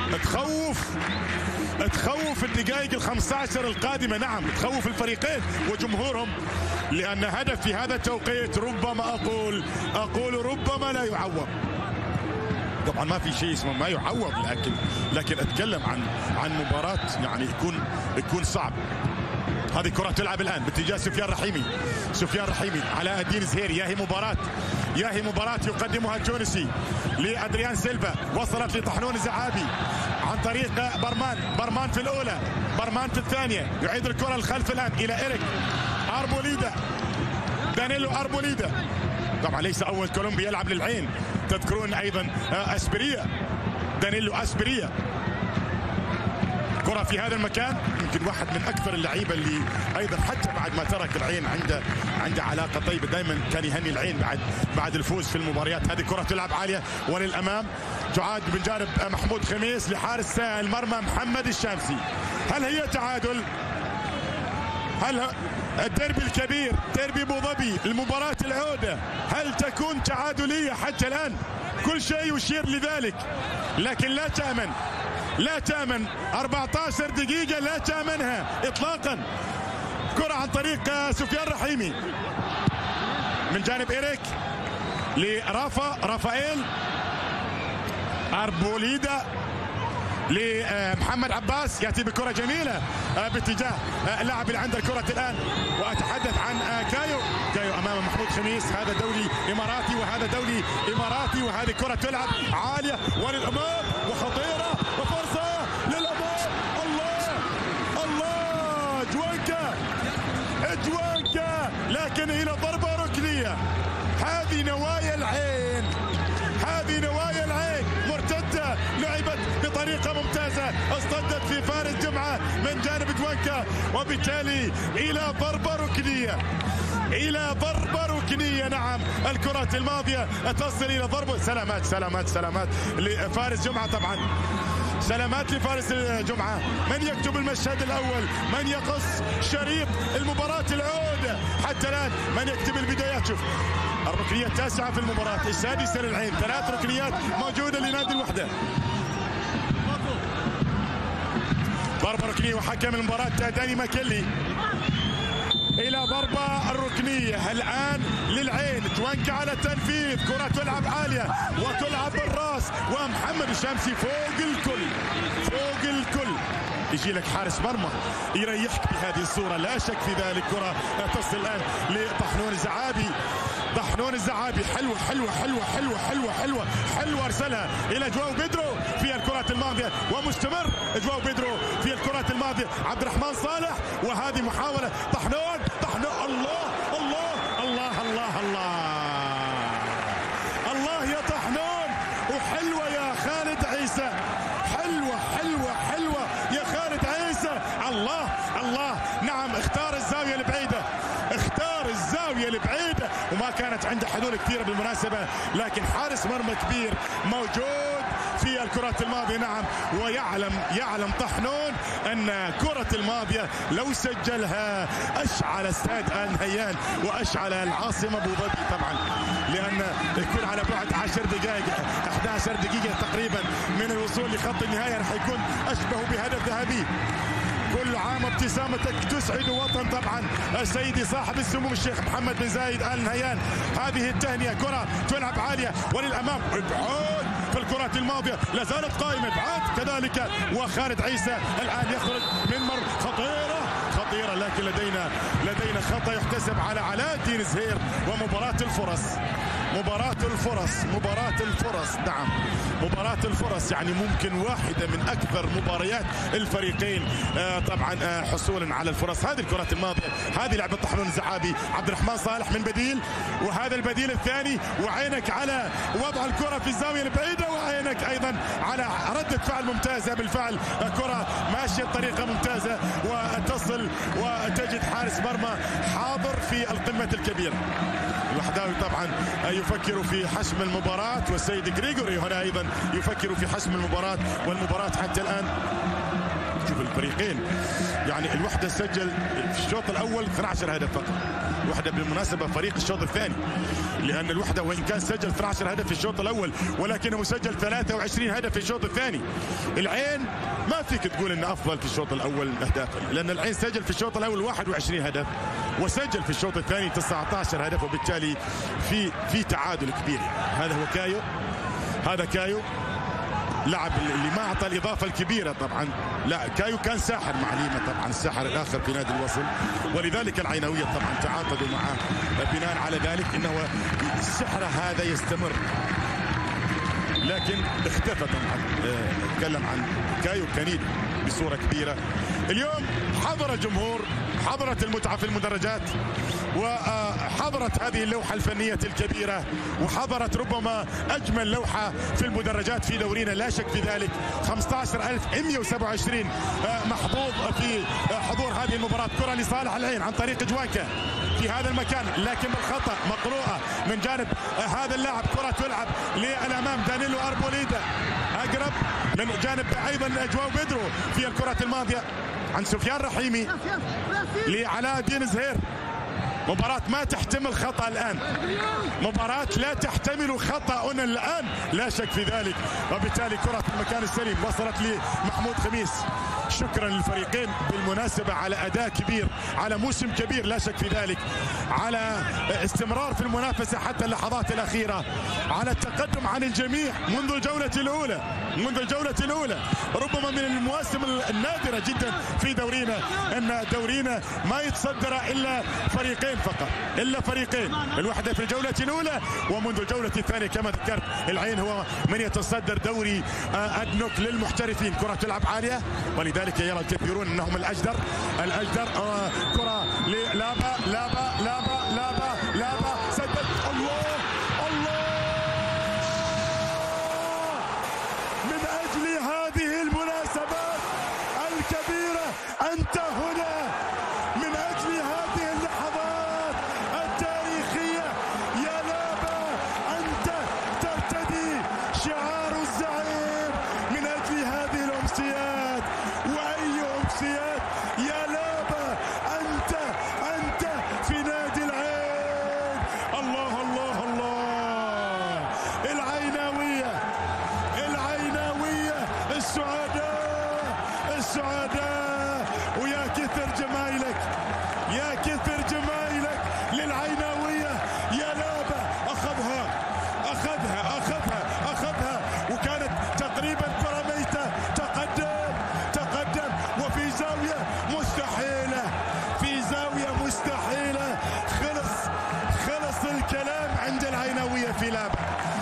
تخوف الدقائق ال15 القادمه. نعم تخوف الفريقين وجمهورهم لان هدف في هذا التوقيت ربما اقول ربما لا يعوض. طبعا ما في شيء اسمه ما يعوض لكن اتكلم عن مباراه يعني يكون صعب. هذه كرة تلعب الآن باتجاه سفيان رحيمي علاء الدين زهيري. ياهي مباراة يقدمها التونسي لأدريان سيلفا. وصلت لطحنون الزعابي عن طريق برمان في الأولى، برمان في الثانية. يعيد الكرة للخلف الآن إلى إيريك أربوليدا، دانيلو أربوليدا. طبعا ليس أول كولومبي يلعب للعين، تذكرون أيضا أسبريا، دانيلو أسبريا. كرة في هذا المكان، يمكن واحد من اكثر اللعيبه اللي ايضا حتى بعد ما ترك العين عنده علاقه طيبه، دائما كان يهني العين بعد الفوز في المباريات. هذه كرة تلعب عاليه وللامام، تعاد من جانب محمود خميس لحارس المرمى محمد الشامسي. هل هي تعادل؟ هل الديربي الكبير ديربي ابو ظبي المباراه العوده هل تكون تعادليه؟ حتى الان كل شيء يشير لذلك لكن لا تامن 14 دقيقة لا تامنها إطلاقا. كرة عن طريق سفيان رحيمي من جانب إيريك رافائيل أربوليدا لمحمد عباس. يأتي بكرة جميلة باتجاه اللاعب اللي عنده الكرة الآن، وأتحدث عن كايو أمام محمود خميس. هذا دولي إماراتي وهذا دولي إماراتي. وهذه كرة تلعب عالية وللأمام وخطيرة وفرصة للأمام. الله جوانكا لكن إلى ضربة ركنية. هذه نوايا العين مرتدة لعبت بطريقة ممتازة، اصطدت في فارس جمعة من جانب جوانكا وبالتالي إلى ضربة ركنية. نعم الكرة الماضية تصل إلى ضربة. سلامات لفارس جمعة. طبعا سلامات لفارس جمعة. من يكتب المشهد الأول، من يقص شريط المباراة العودة حتى الآن، من يكتب البدايات. شوف الركنية التاسعة في المباراة، السادسة للعين، 3 ركنيات موجودة لنادي الوحدة. ضربة ركنية وحكم المباراة داني ماكيلي إلى ضربة الركنية الآن للعين. جوانكا على التنفيذ، كرة تلعب عالية وتلعب بالراس ومحمد الشامسي فوق الكل. يجي لك حارس مرمى يريحك بهذه الصورة لا شك في ذلك. كرة تصل الآن لطحنون الزعابي. حلوة ارسلها الى جواو بيدرو في الكرة الماضية ومستمر جواو بيدرو في الكرة الماضية. عبد الرحمن صالح وهذه محاولة طحنون. الله اختار الزاوية البعيدة، اختار الزاوية البعيدة، وما كانت عنده حلول كثيرة بالمناسبة، لكن حارس مرمى كبير موجود في الكرات الماضية. نعم، ويعلم طحنون أن كرة الماضية لو سجلها أشعل استاد آل نهيان وأشعل العاصمة أبو ظبي طبعا، لأن يكون على بعد 10 دقائق 11 دقيقة تقريبا من الوصول لخط النهاية، راح يكون أشبه بهدف ذهبي. كل عام ابتسامتك تسعد وطن طبعا سيدي صاحب السمو الشيخ محمد بن زايد آل نهيان. هذه التهنئة، كرة تلعب عالية وللأمام، ابعاد في الكرات الماضية، لا زالت قائمة، ابعاد كذلك، وخالد عيسى الآن يخرج من خطيرة، لكن لدينا خطأ يحتسب على علاء الدين زهير. ومباراة الفرص نعم، مباراة الفرص يعني ممكن واحدة من أكثر مباريات الفريقين طبعا حصولا على الفرص. هذه الكرات الماضية، هذه لعبة طحنون الزعابي، عبد الرحمن صالح من بديل، وهذا البديل الثاني، وعينك على وضع الكرة في الزاوية البعيدة، وعينك أيضا على ردة فعل ممتازة. بالفعل كرة ماشية بطريقة ممتازة وتصل وتجد حارس مرمى حاضر في القمة الكبيرة. الوحداوي طبعا يفكر في حسم المباراة، والسيد غريغوري هنا أيضا يفكر في حسم المباراة، والمباراة حتى الآن شوف الفريقين يعني الوحدة سجل في الشوط الأول 12 هدف فقط. الوحدة بالمناسبة فريق الشوط الثاني، لأن الوحدة وإن كان سجل 12 هدف في الشوط الأول ولكنه سجل 23 هدف في الشوط الثاني. العين ما فيك تقول إنه أفضل في الشوط الأول أهدافا، لأن العين سجل في الشوط الأول 21 هدف وسجل في الشوط الثاني 19 هدف، وبالتالي في تعادل كبير. هذا كايو لاعب اللي ما اعطى الاضافه الكبيره طبعا. لا، كايو كان ساحر مع ليما طبعا، الساحر الاخر في نادي الوصل، ولذلك العينويه طبعا تعاقدوا معه بناء على ذلك انه السحر هذا يستمر. لكن اختفى طبعا، تكلم عن كايو كانيدي بصوره كبيره. اليوم حضر الجمهور، حضرت المتعه في المدرجات، وحضرت هذه اللوحة الفنية الكبيرة، وحضرت ربما أجمل لوحة في المدرجات في دورينا لا شك في ذلك. 15127 محظوظ في حضور هذه المباراة. كرة لصالح العين عن طريق جواكا في هذا المكان، لكن بالخطأ مقروءة من جانب هذا اللاعب. كرة تلعب للأمام، دانيلو أربوليدا أقرب من جانب أيضا جواو بيدرو في الكرات الماضية عن سفيان رحيمي لعلاء الدين زهير. مباراة ما تحتمل خطأ الآن، مباراة لا تحتمل خطأ الآن لا شك في ذلك، وبالتالي كرة في المكان السليم وصلت لمحمود خميس. شكرا للفريقين بالمناسبة على أداء كبير، على موسم كبير لا شك في ذلك، على استمرار في المنافسة حتى اللحظات الأخيرة، على التقدم عن الجميع منذ الجولة الأولى. ربما من المواسم النادرة جدا في دورينا أن دورينا ما يتصدر إلا فريقين فقط، الوحدة في الجولة الأولى، ومنذ الجولة الثانية كما ذكرت العين هو من يتصدر دوري أدنوك للمحترفين. كرة تلعب عالية، ولذلك يرى الكثيرون أنهم الأجدر. كرة لابا سدد. الله من أجل هذه المناسبات الكبيرة أنت هنا، من أجل هذه اللحظات التاريخية يا لابا أنت ترتدي شعار الزعيم، من أجل هذه الأمسيات، وأي أمسيات يا لابا أنت في نادي العين. الله العيناوية السعداء، ويا كثر جمايلك للعيناوية يا لابا. أخذها وكانت تقريبا كرة ميتة. تقدم وفي زاوية مستحيلة. خلص الكلام عند العيناوية في لابا،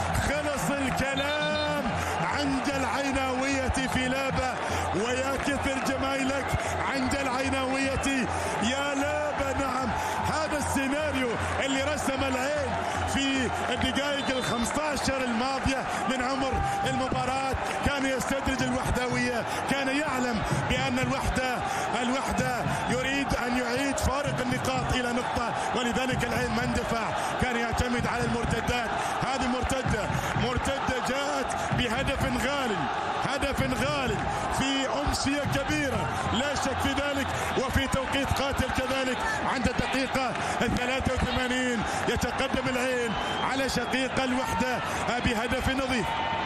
ويا كثر جمايلك عند العيناوية يا لابا. نعم، هذا السيناريو اللي رسم العين في الدقائق 15 الماضية من عمر المباراة، كان يستدرج الوحداوية، كان يعلم بأن الوحدة الوحدة يريد أن يعيد فارق النقاط إلى نقطة، ولذلك العين ما اندفع، كان يعتمد على المرتدات. هذه مرتدة جاءت بهدف غال، هدف غال في أمسية كبيرة لا شك في ذلك، وفي توقيت قاتل كذلك. عند الدقيقة 83 يتقدم العين على شقيق الوحدة بهدف نظيف.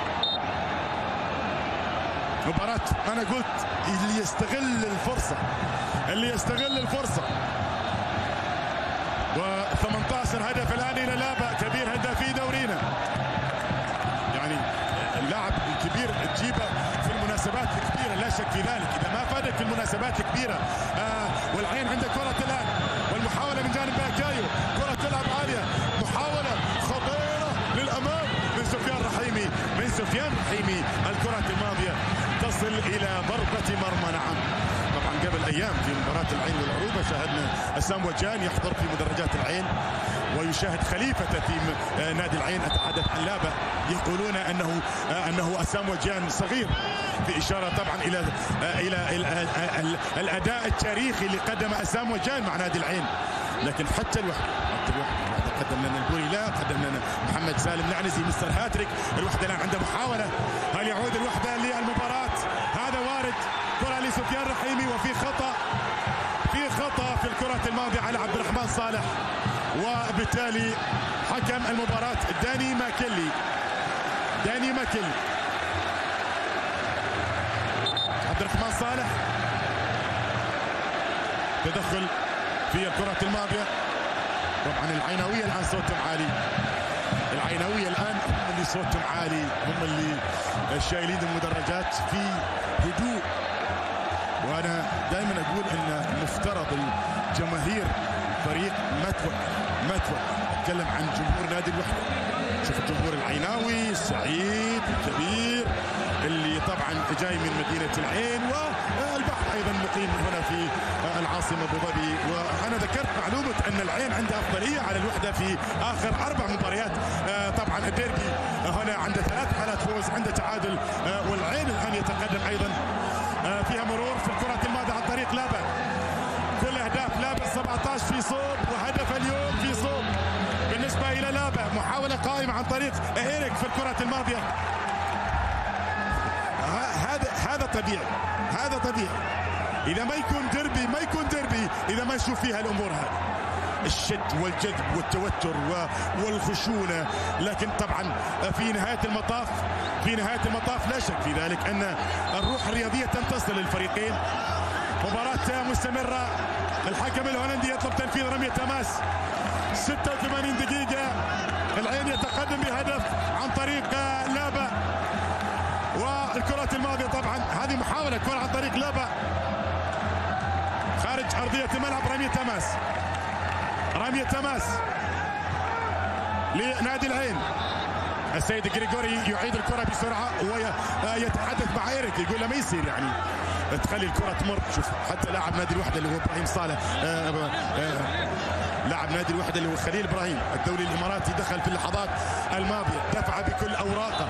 مباراة أنا قلت اللي يستغل الفرصة و18 هدف الآن إلى لابا، كبير هدافي دورينا. يعني اللاعب الكبير تجيبه في المناسبات الكبيرة لا شك في ذلك، إذا ما فادك في المناسبات الكبيرة. والعين عنده كرة الآن، والمحاولة من جانب باكايو، كرة تلعب عالية، محاولة خطيرة للأمام من سفيان رحيمي. الكرة الماضية تصل إلى ضربة مرمى. نعم، طبعا قبل أيام في مباراة العين والعروبة شاهدنا أسام وجان يحضر في مدرجات العين ويشاهد خليفته في نادي العين. أتحدث عن لابا، يقولون أنه أسام وجان صغير، في إشارة طبعا إلى الأداء التاريخي اللي قدم أسام وجان مع نادي العين. لكن حتى الوحدة قدم لنا البوري، لا قدم لنا محمد سالم نعنزي مستر هاتريك. الوحدة الآن عنده محاولة، هل يعود الوحدة للمباراة؟ هذا وارد. كرة لسفيان رحيمي، وفي خطأ في الكرة الماضية على عبد الرحمن صالح، وبالتالي حكم المباراة داني ماكلي. عبد الرحمن صالح تدخل في الكرة الماضية. طبعا العينوية الآن صوتهم عالي، العينوية الآن هم اللي صوتهم عالي، هم اللي شايلين المدرجات في هدوء. وأنا دائما أقول أن مفترض الجماهير فريق ما توقع. أتكلم عن جمهور نادي الوحدة. شوف الجمهور العيناوي السعيد الكبير اللي طبعا جاي من مدينة العين، والبعض أيضا مقيم هنا في العاصمة أبو ظبي. وأنا ذكرت معلومة أن العين عنده أفضلية على الوحدة في آخر 4 مباريات. طبعا الديربي هنا عنده 3 حالات فوز، عنده تعادل، والعين الآن يتقدم أيضا. فيها مرور في الكرة الماضية عن طريق لابا، كل أهداف لابا 17 في صوب، وهدف اليوم في صوب بالنسبة إلى لابا. محاولة قائمة عن طريق إيريك في الكرة الماضية. هذا طبيعي إذا ما يكون دربي إذا ما نشوف فيها الأمور هذه، الشد والجذب والتوتر والخشونة. لكن طبعا في نهاية المطاف لا شك في ذلك أن الروح الرياضية تنتصر للفريقين. مباراة مستمرة. الحكم الهولندي يطلب تنفيذ رمية تماس. 86 دقيقة، العين يتقدم بهدف عن طريق لابا. والكرة الماضية طبعا هذه محاولة كرة عن طريق لابا خارج أرضية الملعب. رمية تماس لنادي العين. السيد غريغوري يعيد الكرة بسرعة ويتحدث مع إيريك، يقول له ما يصير يعني تخلي الكرة تمر. شوف حتى لاعب نادي الوحدة اللي هو إبراهيم صالح، لاعب نادي الوحدة اللي هو خليل إبراهيم الدولي الإماراتي، دخل في اللحظات الماضية، دفع بكل أوراقه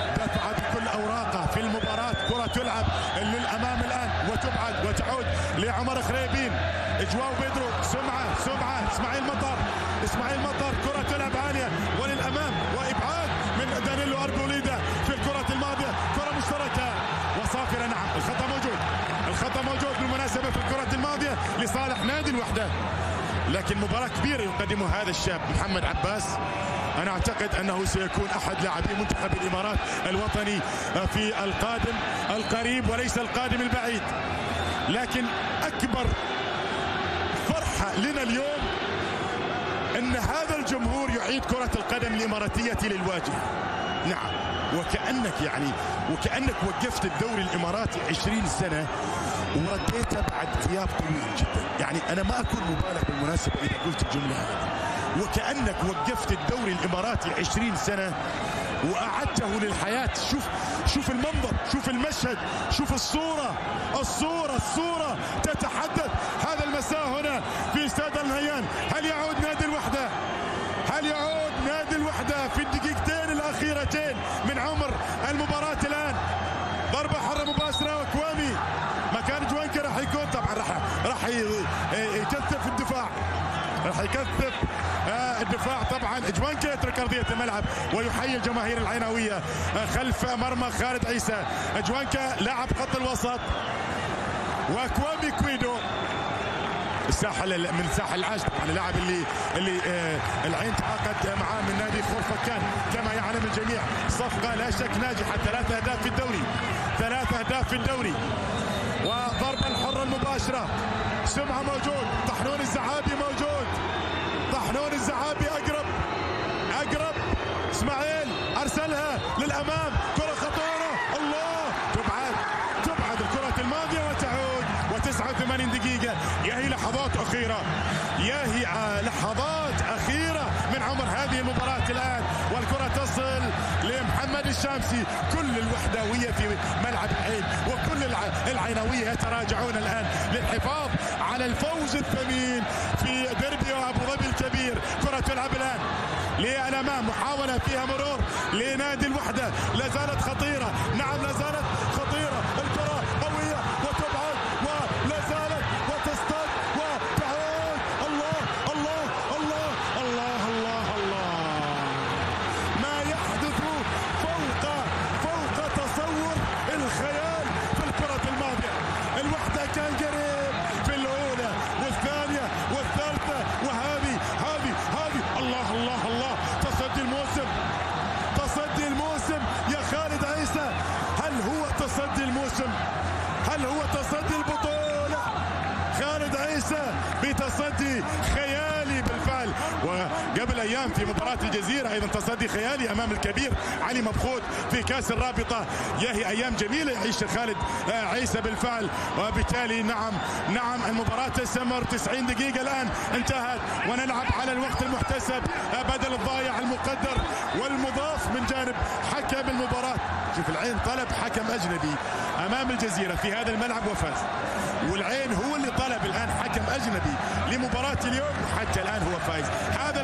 في المباراة. كرة تلعب للأمام الآن وتبعد وتعود لعمر خريبين. جواو بيدرو، سمعة إسماعيل مطر، كرة تلعب عالية وللأمام، وإبعاد من دانيلو أرجوليدا في الكرة الماضية. كرة مشتركة وصافرة. نعم، الخطأ موجود بالمناسبة في الكرة الماضية لصالح نادي الوحدة. لكن مباراة كبيرة يقدمها هذا الشاب محمد عباس. أنا أعتقد أنه سيكون أحد لاعبي منتخب الإمارات الوطني في القادم القريب وليس القادم البعيد. لكن أكبر فرحة لنا اليوم أن هذا الجمهور يعيد كرة القدم الإماراتية للواجهة. نعم، وكأنك وقفت الدوري الإماراتي 20 سنة ورديته بعد غياب طويل جدا. يعني أنا ما أكون مبالغ بالمناسبة إذا قلت الجملة هذه، وكأنك وقفت الدوري الإماراتي 20 سنة وأعدته للحياة. شوف المنظر، شوف المشهد، شوف الصورة تتحدث هذا المساء هنا في استاد النهيان. هل يعود نادي الوحدة في الدقيقتين الأخيرتين من عمر المباراة؟ الآن ضربة حرة مباشرة، وكوامي مكان جوانكا راح راح يكثف الدفاع، راح يكثف الدفاع. طبعا جوانكا يترك ارضيه الملعب ويحيي الجماهير العيناويه خلف مرمى خالد عيسى. جوانكا لاعب خط الوسط، وكوامي كويدو من الساحل العاج، طبعا اللاعب اللي العين تعاقد معاه من نادي خرفكان كما يعلم الجميع. صفقه لا شك ناجحه، 3 أهداف في الدوري، 3 أهداف في الدوري. وضربه الحره المباشره، سمعه موجود، طحنون الزعابي موجود، طحنون الزعابي اقرب اسماعيل ارسلها للامام، كره خطيره، الله، تبعد الكره الماضيه وتعود. و89 دقيقه، ياهي لحظات اخيره، ياهي لحظات اخيره من عمر هذه المباراه الان، والكره تصل لمحمد الشامسي. كل الوحدويه في ملعب العين وكل العيناويه يتراجعون الان للحفاظ على الفوز الثمين في ديربي ابو ظبي الكبير. كره تلعب الان للامام، محاوله فيها مرور لنادي الوحده، لا زالت خطيره، نعم لا زالت خطيره، الكره قويه وتبعد ولا زالت وتصطاد وتعود. الله الله الله الله الله الله، ما يحدث فوق تصور الخيال في الكرة الماضية. الوحدة كان قريب في الأولى والثانية والثالثة، وهذه الله الله الله، تصدي الموسم يا خالد عيسى. هل هو تصدي الموسم؟ هل هو تصدي البطولة؟ خالد عيسى بتصدي خيالي بالفعل، وقبل ايام في مباراة الجزيرة ايضا تصدي خيالي امام الكبير علي مبخوت في كاس الرابطة. ياهي ايام جميلة يعيش خالد عيسى بالفعل. وبالتالي نعم المباراة تستمر 90 دقيقة الان انتهت، ونلعب على الوقت المحتسب بدل الضايع المقدر والمضاف من جانب حكم المباراة. شوف العين طلب حكم اجنبي امام الجزيرة في هذا الملعب وفاز، والعين هو اللي طلب الان حكم اجنبي لمباراة اليوم، حتى الان هو فايز. هذا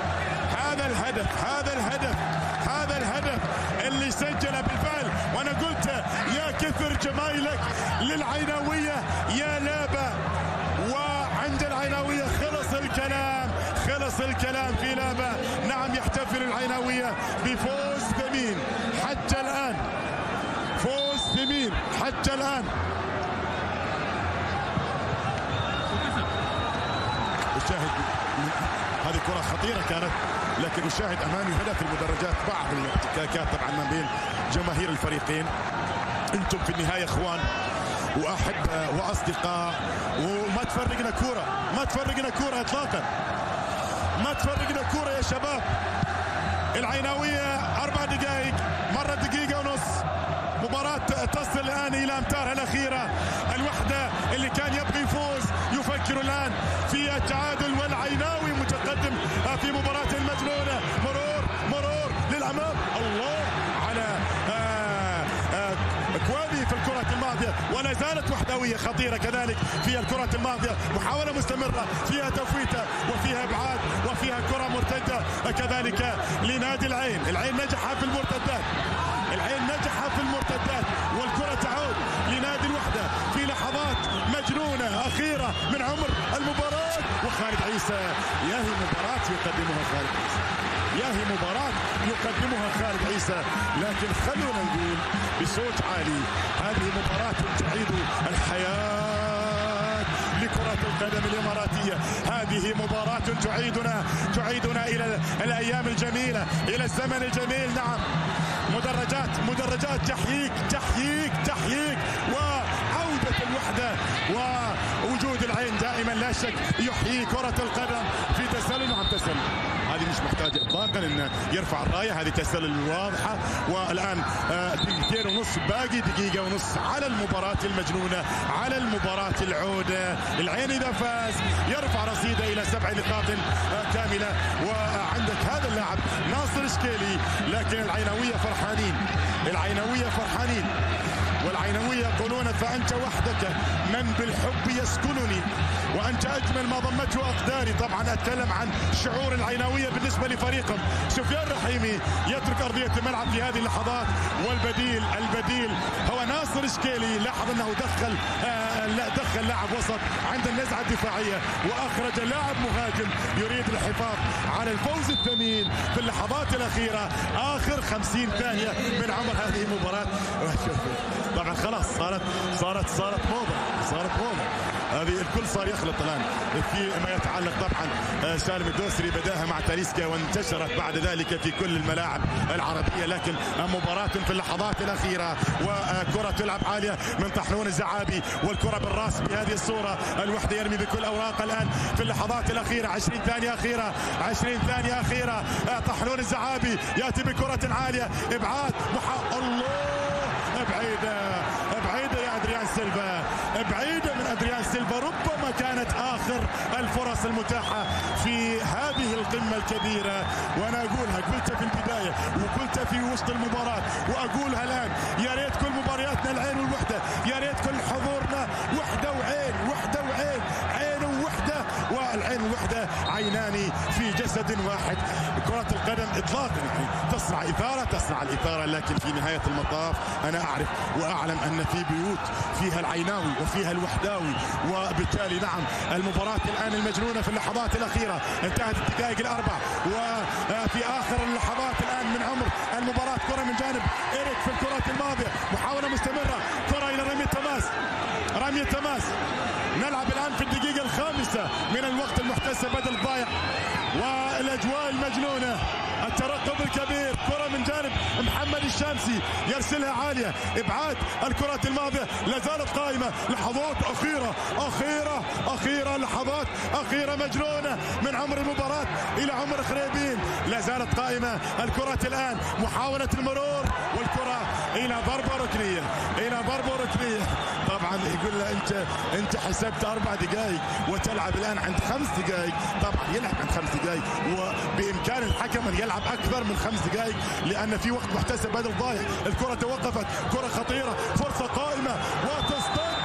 الهدف اللي سجله بالفعل. وانا قلت يا كثر جمايلك للعيناوية يا لابا، وعند العيناوية خلص الكلام في لابا. نعم يحتفل العيناوية بفوز ثمين حتى الان، فوز ثمين حتى الان. الشاهد هذه كرة خطيرة كانت، لكن الشاهد امامي هنا في المدرجات بعض الاحتكاكات طبعا ما بين جماهير الفريقين. انتم في النهاية اخوان واحبة واصدقاء، وما تفرقنا كورة اطلاقا، ما تفرقنا كورة يا شباب. العيناوية 4 دقائق، مرت 1.5 دقيقة، مباراة تصل الآن إلى أمتارها الأخيرة. الوحدة اللي كان يبغي يفوز يفكر الآن في التعادل، والعيناوي متقدم في مباراة المجنونة. مرور للأمام، الله على كوادي في الكرة الماضية، ولا زالت وحدوية خطيرة كذلك في الكرة الماضية. محاولة مستمرة فيها تفويتة وفيها ابعاد وفيها كرة مرتدة كذلك لنادي العين. العين نجح في المرتدات، والكرة تعود لنادي الوحدة في لحظات مجنونة أخيرة من عمر المباراة. وخالد عيسى، ياهي مباراة يقدمها خالد عيسى. لكن خلونا نقول بصوت عالي، هذه مباراة تعيد الحياة لكرة القدم الإماراتية. هذه مباراة تعيدنا إلى الأيام الجميلة، إلى الزمن الجميل. نعم، مدرجات تحييك وعودة الوحدة ووجود العين دائما لا شك يحيي كرة القدم في تسلل. نعم تسلل، هذه مش محتاجة اطلاقا انه يرفع الراية، هذه تسلل واضحة. والان 2 دقيقتين ونص، باقي 1.5 دقيقة على المباراة المجنونة، على المباراة العودة. العين اذا فاز يرفع رصيده الى 7 نقاط كاملة. وعندك هذا اللاعب ناصر شكيلي، لكن العيناوية فرحانين، والعيناوية يقولون فأنت وحدك من بالحب يسكنني، وأنت أجمل ما ضمته أقداري. طبعا أتكلم عن شعور العيناوية بالنسبة لفريقهم. سفيان رحيمي يترك أرضية الملعب في هذه البديل هو ناصر شكيلي. لاحظ أنه دخل دخل لاعب وسط عند النزعة الدفاعية وأخرج لاعب مهاجم يريد الحفاظ على الفوز الثمين في اللحظات الأخيرة. آخر 50 ثانية من عمر هذه المباراة. طبعا خلاص صارت موضة. هذه الكل صار يخلط الآن في ما يتعلق. طبعا سالم الدوسري بداها مع تاليسكا وانتشرت بعد ذلك في كل الملاعب العربية، لكن مباراة في اللحظات الأخيرة وكرة تلعب عالية من طحنون الزعابي والكرة بالراس بهذه الصورة. الوحدة يرمي بكل أوراق الآن في اللحظات الأخيرة. 20 ثانية أخيرة. طحنون الزعابي يأتي بكرة عالية، إبعاد الله، بعيدة يا أدريان سيلفا، بعيدة من أدريان سيلفا. ربما كانت آخر الفرص المتاحة في هذه القمة الكبيرة، وأنا أقولها قلتها في البداية وقلتها في وسط المباراة وأقولها الآن. يا ريت كل مبارياتنا العين والوحدة، يا ريت كل حضورنا وحدة وعين، عين ووحدة، والعين والوحدة عينان في جسد واحد. كرة القدم إطلاقا تصنع الإثارة، لكن في نهاية المطاف أنا أعرف وأعلم أن في بيوت فيها العيناوي وفيها الوحداوي، وبالتالي نعم المباراة الآن المجنونة في اللحظات الأخيرة. انتهت الدقائق الأربع وفي آخر اللحظات الآن من عمر المباراة. كرة من جانب إيريك في الكرات الماضية، محاولة مستمرة، كرة إلى رمية تماس. نلعب الآن في الدقيقة الخامسة من الوقت المحتسب بدل الضايع، والأجواء المجنونة، الترقب الكبير. كرة من جانب محمد الشامسي يرسلها عالية، إبعاد الكرات الماضية لا زالت قائمة. لحظات أخيرة، لحظات أخيرة مجنونة من عمر المباراة إلى عمر خريبين. لا زالت قائمة الكرة الآن، محاولة المرور والكرة إلى ضربة ركنية. طبعا يقول له أنت حسبت 4 دقائق وتلعب الآن عند 5 دقائق. طبعا يلعب عند 5 دقائق، وبإمكان الحكم أن يلعب أكثر من 5 دقائق لأن في وقت محتسب بدل ضايع. الكرة توقفت، كرة خطيرة، فرصة قائمة وتصطدم